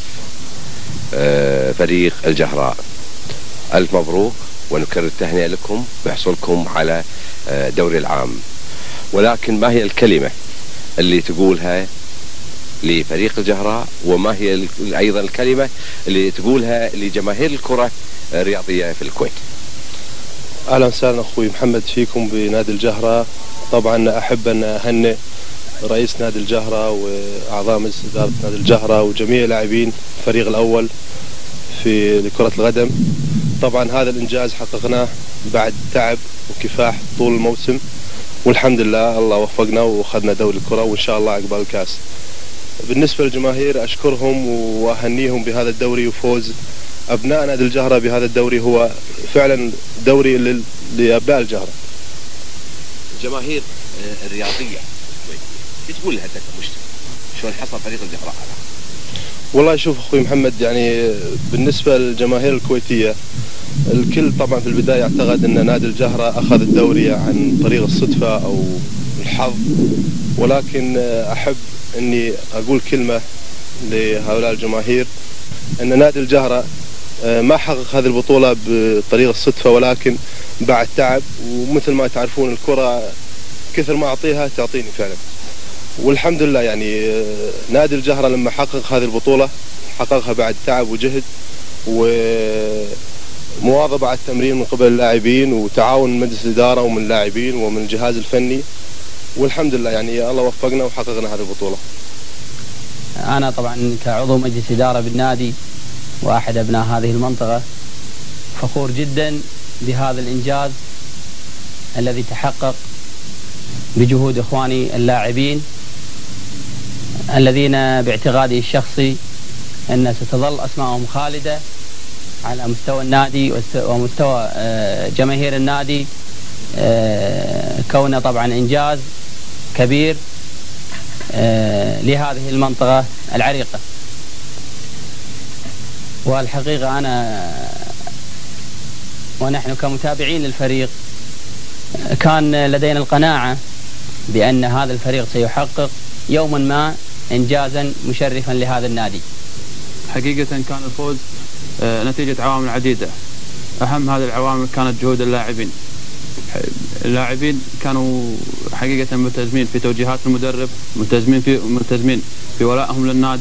آه فريق الجهراء، ألف مبروك ونكرر التهنئة لكم بحصولكم على آه دوري العام. ولكن ما هي الكلمة اللي تقولها لفريق الجهراء، وما هي أيضا الكلمة اللي تقولها لجماهير الكرة الرياضية في الكويت؟ أهلا وسهلا أخوي محمد فيكم بنادي الجهراء. طبعا أحب أن أهنئ رئيس نادي الجهراء وأعضاء مجلس إدارة نادي الجهراء وجميع لاعبين الفريق الأول في كرة القدم. طبعا هذا الإنجاز حققناه بعد تعب وكفاح طول الموسم، والحمد لله الله وفقنا وأخذنا دوري الكرة وإن شاء الله عقبال الكاس. بالنسبة للجماهير أشكرهم وأهنيهم بهذا الدوري وفوز أبناء نادي الجهراء بهذا الدوري، هو فعلا دوري لأبناء الجهراء. الجماهير الرياضية تقول لها أنت كمشرف شلون حصل فريق الجهراء هذا؟ والله شوف أخوي محمد، يعني بالنسبة للجماهير الكويتية الكل طبعا في البداية اعتقد أن نادي الجهراء أخذ الدوري عن طريق الصدفة أو الحظ، ولكن أحب أني أقول كلمة لهؤلاء الجماهير أن نادي الجهراء ما حقق هذه البطولة بطريق الصدفة، ولكن بعد تعب. ومثل ما تعرفون الكرة كثر ما أعطيها تعطيني فعلا، والحمد لله يعني نادي الجهراء لما حقق هذه البطولة حققها بعد تعب وجهد ومواظبة على التمرين من قبل اللاعبين وتعاون من مجلس الإدارة ومن اللاعبين ومن الجهاز الفني، والحمد لله يعني الله وفقنا وحققنا هذه البطولة. أنا طبعا كعضو مجلس إدارة بالنادي وأحد أبناء هذه المنطقة فخور جدا بهذا الإنجاز الذي تحقق بجهود إخواني اللاعبين الذين باعتقادي الشخصي أن ستظل أسمائهم خالدة على مستوى النادي ومستوى جماهير النادي، كونه طبعا إنجاز كبير لهذه المنطقة العريقة. والحقيقة أنا ونحن كمتابعين للفريق كان لدينا القناعة بأن هذا الفريق سيحقق يوما ما إنجازا مشرفا لهذا النادي. حقيقة كان الفوز نتيجة عوامل عديدة، أهم هذه العوامل كانت جهود اللاعبين. اللاعبين كانوا حقيقة ملتزمين في توجيهات المدرب، ملتزمين في ملتزمين في ولائهم للنادي،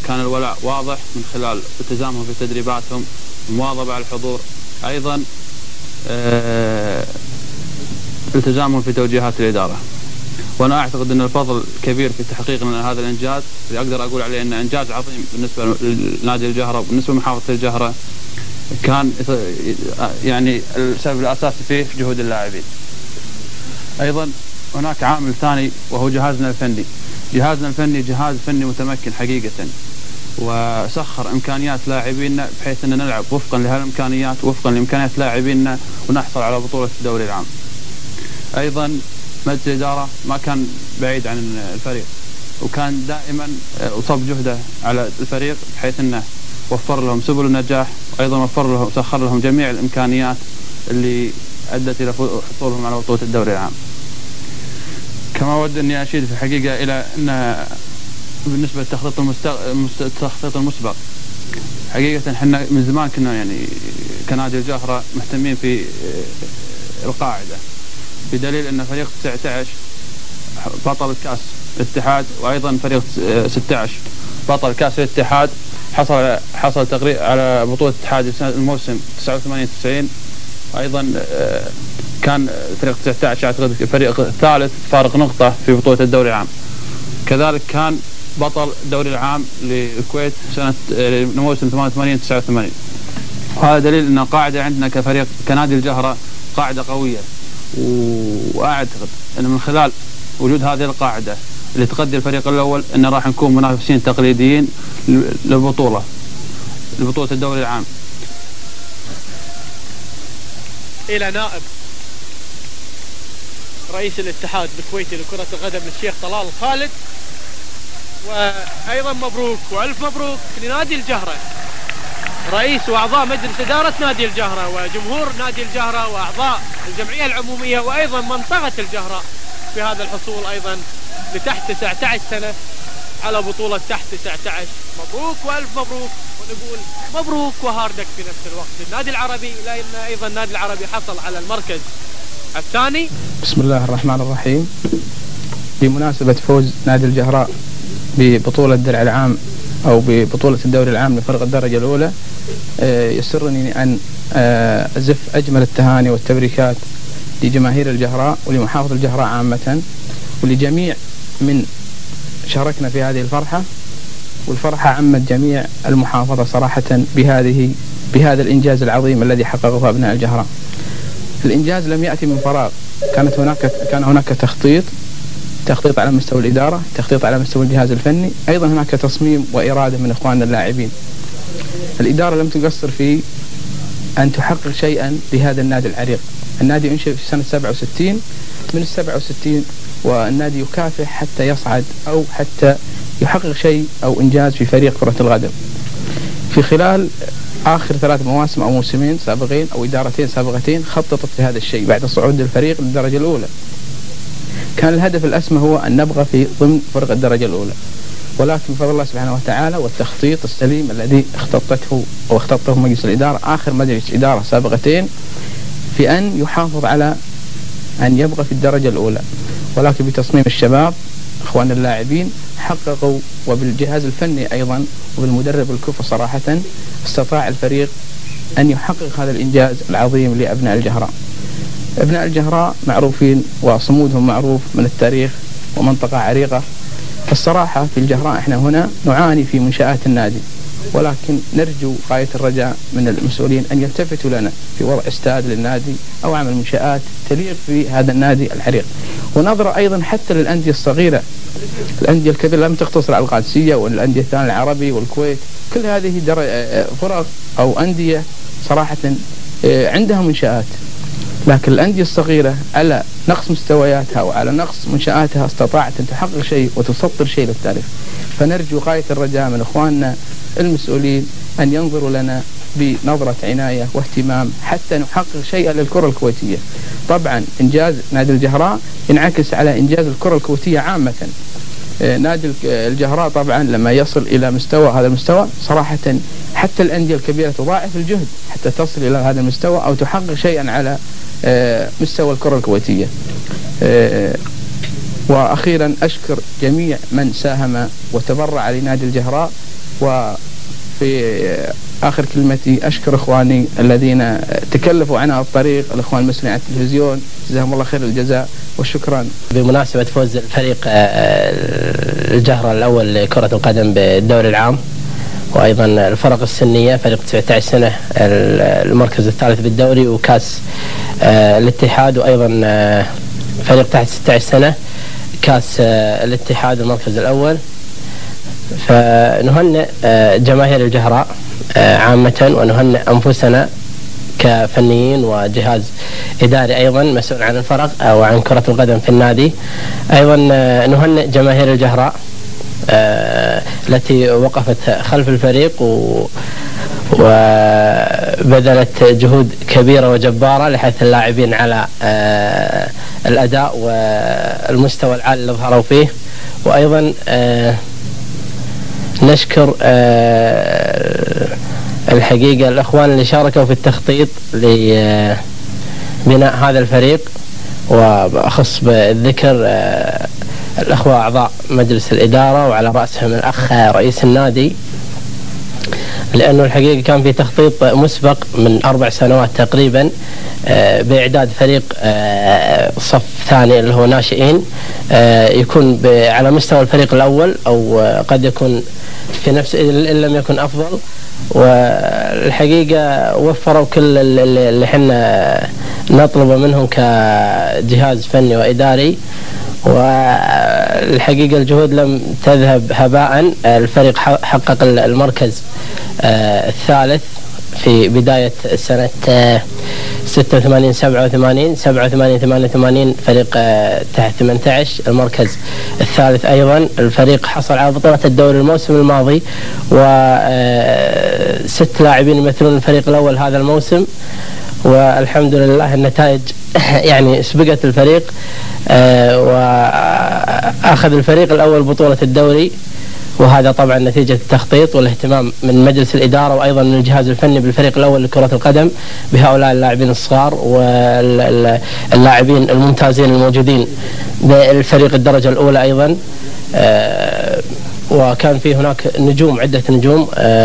كان الولاء واضح من خلال التزامهم في تدريباتهم، المواظبة على الحضور، أيضا آه التزامهم في توجيهات الإدارة. وأنا أعتقد أن الفضل كبير في تحقيق لنا هذا الإنجاز، اللي أقدر أقول عليه أنه إنجاز عظيم بالنسبة لنادي الجهرة وبالنسبة لمحافظة الجهرة. كان يعني السبب الأساسي فيه جهود اللاعبين. أيضا هناك عامل ثاني وهو جهازنا الفني. جهازنا الفني جهاز فني متمكن حقيقة، وسخر إمكانيات لاعبينا بحيث أن نلعب وفقا لهالإمكانيات وفقا لإمكانيات لاعبينا ونحصل على بطولة الدوري العام. أيضا مجلس الإدارة ما كان بعيد عن الفريق، وكان دائما وصب جهده على الفريق بحيث أنه وفر لهم سبل النجاح، وأيضا وفر لهم وسخر لهم جميع الإمكانيات اللي أدت إلى حصولهم على بطولة الدوري العام. كما أود أني أشيد في الحقيقة إلى أن بالنسبة للتخطيط التخطيط المسبق، حقيقة احنا من زمان كنا يعني كنادي الجهرة مهتمين في القاعدة، بدليل أن فريق تسعة عشر بطل كأس الاتحاد، وأيضا فريق ستة عشر بطل كأس الاتحاد حصل حصل تقريبا على بطولة الاتحاد الموسم تسعة وثمانين تسعين. أيضا كان فريق تسعة عشر أعتقد الفريق الثالث فارق نقطة في بطولة الدوري العام. كذلك كان بطل الدوري العام للكويت سنة موسم ثمانية وثمانين تسعة وثمانين. وهذا دليل أن قاعدة عندنا كفريق كنادي الجهرة قاعدة قوية، وأعتقد أن من خلال وجود هذه القاعدة اللي تقدم الفريق الأول أن راح نكون منافسين تقليديين للبطولة لبطولة الدوري العام. إلى نائب رئيس الاتحاد الكويتي لكرة القدم الشيخ طلال خالد، وأيضا مبروك وألف مبروك لنادي الجهرة، رئيس وأعضاء مجلس إدارة نادي الجهرة وجمهور نادي الجهرة وأعضاء الجمعية العمومية وأيضا منطقة الجهرة في هذا الحصول أيضا لتحت تسعة عشر سنة على بطولة تحت تسعة عشر. مبروك وألف مبروك، ونقول مبروك وهاردك في نفس الوقت للنادي العربي، لأن أيضا النادي العربي حصل على المركز الثاني. بسم الله الرحمن الرحيم. بمناسبة فوز نادي الجهراء ببطولة درع العام أو ببطولة الدوري العام لفرق الدرجة الأولى، يسرني أن أزف أجمل التهاني والتبريكات لجماهير الجهراء ولمحافظة الجهراء عامة ولجميع من شاركنا في هذه الفرحة. والفرحة عمت جميع المحافظة صراحة بهذه بهذا الإنجاز العظيم الذي حققه أبناء الجهراء. الإنجاز لم يأتي من فراغ، كانت هناك كان هناك تخطيط تخطيط على مستوى الإدارة، تخطيط على مستوى الجهاز الفني، أيضا هناك تصميم وإرادة من إخواننا اللاعبين. الإدارة لم تقصر في أن تحقق شيئا لهذا النادي العريق. النادي أنشئ في سنة سبعة وستين، من السبعة وستين والنادي يكافح حتى يصعد أو حتى يحقق شيء أو إنجاز في فريق كرة القدم. في خلال آخر ثلاث مواسم أو موسمين سابقين أو إدارتين سابقتين خططت لهذا الشيء بعد صعود الفريق للدرجة الأولى. كان الهدف الأسمى هو أن نبقى في ضمن فرق الدرجة الأولى، ولكن بفضل الله سبحانه وتعالى والتخطيط السليم الذي اختطته أو اختطته مجلس الإدارة آخر مجلس إدارة سابقتين في أن يحافظ على أن يبقى في الدرجة الأولى، ولكن بتصميم الشباب إخوان اللاعبين حققوا، وبالجهاز الفني أيضا وبالمدرب الكفء صراحة استطاع الفريق أن يحقق هذا الإنجاز العظيم لأبناء الجهراء. أبناء الجهراء معروفين وصمودهم معروف من التاريخ ومنطقة عريقة. فالصراحة في الجهراء احنا هنا نعاني في منشآت النادي، ولكن نرجو غاية الرجاء من المسؤولين أن يلتفتوا لنا في وضع استاد للنادي أو عمل منشآت تليق في هذا النادي العريق. ونظرة أيضا حتى للأندية الصغيرة، الأندية الكبيرة لم تقتصر على القادسية والأندية الثانية العربي والكويت، كل هذه فرق أو أندية صراحة عندها منشآت، لكن الأندية الصغيرة على نقص مستوياتها وعلى نقص منشآتها استطاعت أن تحقق شيء وتسطر شيء للتاريخ. فنرجو غاية الرجاء من إخواننا المسؤولين أن ينظروا لنا بنظرة عناية واهتمام حتى نحقق شيئا للكرة الكويتية. طبعا إنجاز نادي الجهراء ينعكس على إنجاز الكرة الكويتية عامة. نادي الجهراء طبعا لما يصل إلى مستوى هذا المستوى صراحة حتى الأندية الكبيرة تضاعف الجهد حتى تصل إلى هذا المستوى أو تحقق شيئا على مستوى الكرة الكويتية. وأخيرا أشكر جميع من ساهم وتبرع لنادي الجهراء وفي آخر كلمتي أشكر إخواني الذين تكلفوا عن هذا الطريق، الإخوان المسؤولين عن التلفزيون، جزاهم الله خير الجزاء وشكرا. بمناسبة فوز الفريق الجهرة الأول لكرة القدم بالدوري العام، وأيضا الفرق السنية فريق تسعة عشر سنة المركز الثالث بالدوري، وكاس الاتحاد، وأيضا فريق تحت ستة عشر سنة كاس الاتحاد المركز الأول. فنهنئ جماهير الجهراء عامة، ونهنئ أنفسنا كفنيين وجهاز إداري أيضا مسؤول عن الفرق أو عن كرة القدم في النادي. أيضا نهنئ جماهير الجهراء التي وقفت خلف الفريق و وبذلت جهود كبيرة وجبارة لحث اللاعبين على الأداء والمستوى العالي اللي ظهروا فيه. وأيضا نشكر الحقيقة الأخوان اللي شاركوا في التخطيط لبناء هذا الفريق، وأخص بالذكر الأخوة أعضاء مجلس الإدارة وعلى رأسهم الأخ رئيس النادي، لأنه الحقيقة كان في تخطيط مسبق من أربع سنوات تقريبا بإعداد فريق صف ثاني اللي هو ناشئين يكون على مستوى الفريق الأول، أو قد يكون في نفس إن لم يكن أفضل. والحقيقة وفروا كل اللي احنا نطلبه منهم كجهاز فني وإداري، والحقيقة الجهود لم تذهب هباء. الفريق حقق المركز الثالث في بداية سنة ستة وثمانين سبعة وثمانين سبعة وثمانين ثمانية وثمانين فريق تحت ثمانية عشر المركز الثالث. أيضا الفريق حصل على بطولة الدوري الموسم الماضي، وست لاعبين يمثلون الفريق الأول هذا الموسم، والحمد لله النتائج يعني سبقت الفريق، وأخذ الفريق الأول بطولة الدوري، وهذا طبعا نتيجة التخطيط والاهتمام من مجلس الإدارة وأيضا من الجهاز الفني بالفريق الأول لكرة القدم بهؤلاء اللاعبين الصغار واللاعبين الممتازين الموجودين بالفريق الدرجة الأولى أيضا. وكان في هناك نجوم، عدة نجوم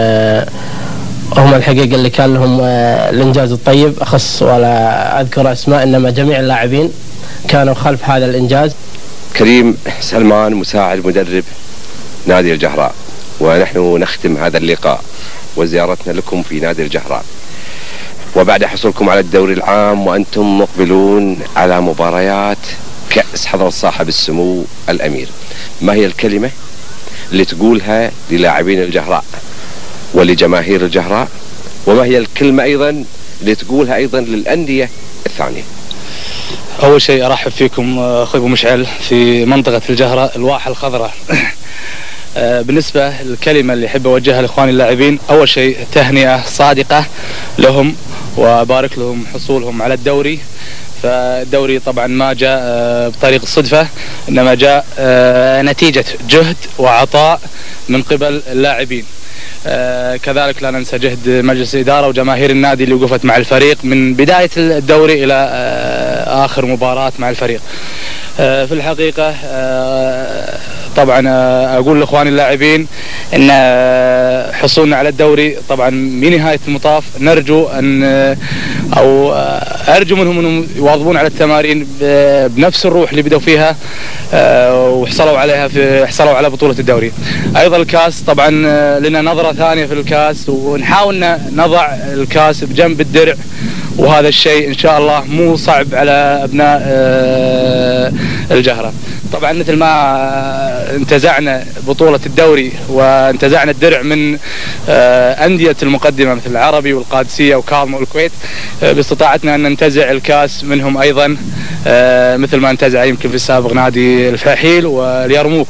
هم الحقيقة اللي كان لهم الإنجاز الطيب، أخص ولا أذكر أسماء، إنما جميع اللاعبين كانوا خلف هذا الإنجاز. كريم سلمان مساعد مدرب نادي الجهراء، ونحن نختم هذا اللقاء وزيارتنا لكم في نادي الجهراء، وبعد حصولكم على الدوري العام وأنتم مقبلون على مباريات كأس حضرة صاحب السمو الأمير، ما هي الكلمة اللي تقولها للاعبين الجهراء ولجماهير الجهراء، وما هي الكلمة أيضا اللي تقولها أيضا للأندية الثانية؟ أول شيء أرحب فيكم أخوي أبو مشعل في منطقة الجهراء الواحة الخضراء. بالنسبة للكلمة اللي أحب أوجهها لإخواني اللاعبين، أول شيء تهنئة صادقة لهم وبارك لهم حصولهم على الدوري. فالدوري طبعا ما جاء بطريق الصدفة، إنما جاء نتيجة جهد وعطاء من قبل اللاعبين. آه كذلك لا ننسى جهد مجلس الإدارة وجماهير النادي اللي وقفت مع الفريق من بداية الدوري إلى آه آخر مباراة مع الفريق. آه في الحقيقة آه طبعا آه أقول لإخواني اللاعبين إن آه حصولنا على الدوري طبعا بنهاية المطاف نرجو أن آه أو آه أرجو منهم أنهم يواظبون على التمارين بنفس الروح اللي بدأوا فيها آه وحصلوا عليها في حصلوا على بطولة الدوري. أيضا الكاس طبعا آه لنا نظرة ثانية في الكاس، ونحاول نضع الكاس بجنب الدرع، وهذا الشيء إن شاء الله مو صعب على أبناء الجهرة. طبعا مثل ما انتزعنا بطولة الدوري وانتزعنا الدرع من أندية المقدمة مثل العربي والقادسية وكاظمة والكويت، باستطاعتنا أن ننتزع الكاس منهم أيضا مثل ما انتزع يمكن في السابق نادي الفاحيل واليرموك.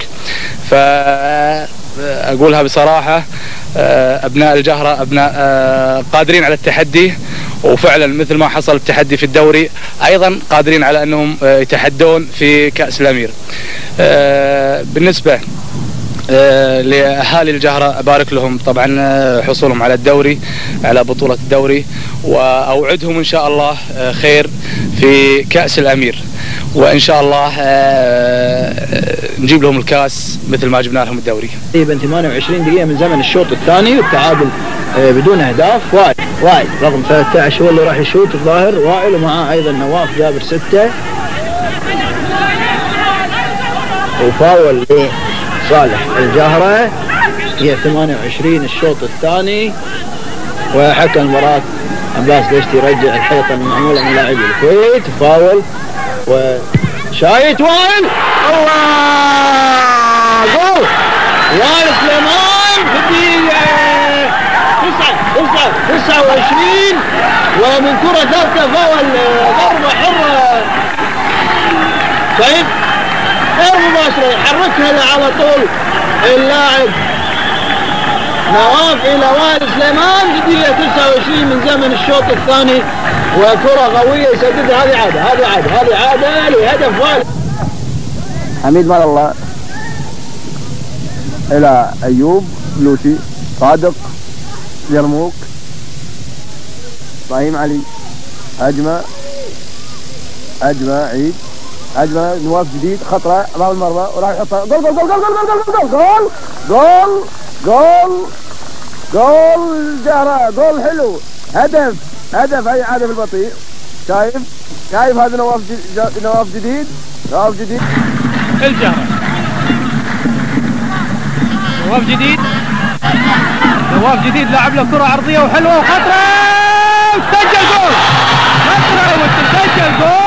فأقولها بصراحة أبناء الجهرة أبناء قادرين على التحدي، وفعلا مثل ما حصل التحدي في الدوري أيضا قادرين على أنهم يتحدون في كأس الأمير. بالنسبة لأهالي الجهرة أبارك لهم طبعا حصولهم على الدوري على بطولة الدوري، وأوعدهم إن شاء الله خير في كأس الأمير. وان شاء الله نجيب لهم الكاس مثل ما جبنا لهم الدوري. تقريبا ثمانية وعشرين دقيقة من زمن الشوط الثاني والتعادل بدون اهداف. وائل وائل رقم ثلاثة عشر هو اللي راح يشوت الظاهر، وائل ومعاه ايضا نواف جابر ستة، وفاول لصالح الجهرة. هي ثمانية وعشرين الشوط الثاني، وحكم المباراة عباس بيشتي يرجع الحيطة المعمولة من لاعبي الكويت. فاول وشايت وائل، الله جول وائل سليمان في الدقيقة تسعة تسعة تسعة وعشرين، ومن كرة ثابتة فاول ضربة حرة. طيب غير مباشرة يحركها على طول اللاعب نواف الى وائل سليمان في الدقيقة تسعة وعشرين من زمن الشوط الثاني، وكرة قوية يسددها. هذه عادة هذه عادة هذه عادة لهدف وائل. حميد مال الله الى ايوب لوسي، صادق يرموك، ابراهيم علي، هجمة هجمة عيد، هجمة نواف جديد، خطرة امام المرمى وراح يحطها. جول جول جول جول جول جول جول جول جول جول جهرة، جول حلو، هدف هدف. هاي عادة في البطيء. شايف شايف هذا نواف جديد نواف جديد نواف جديد الجهرة، نواف جديد نواف جديد لاعب له كرة عرضية وحلوة وخطرة وسجل جول، خطرة وسجل جول.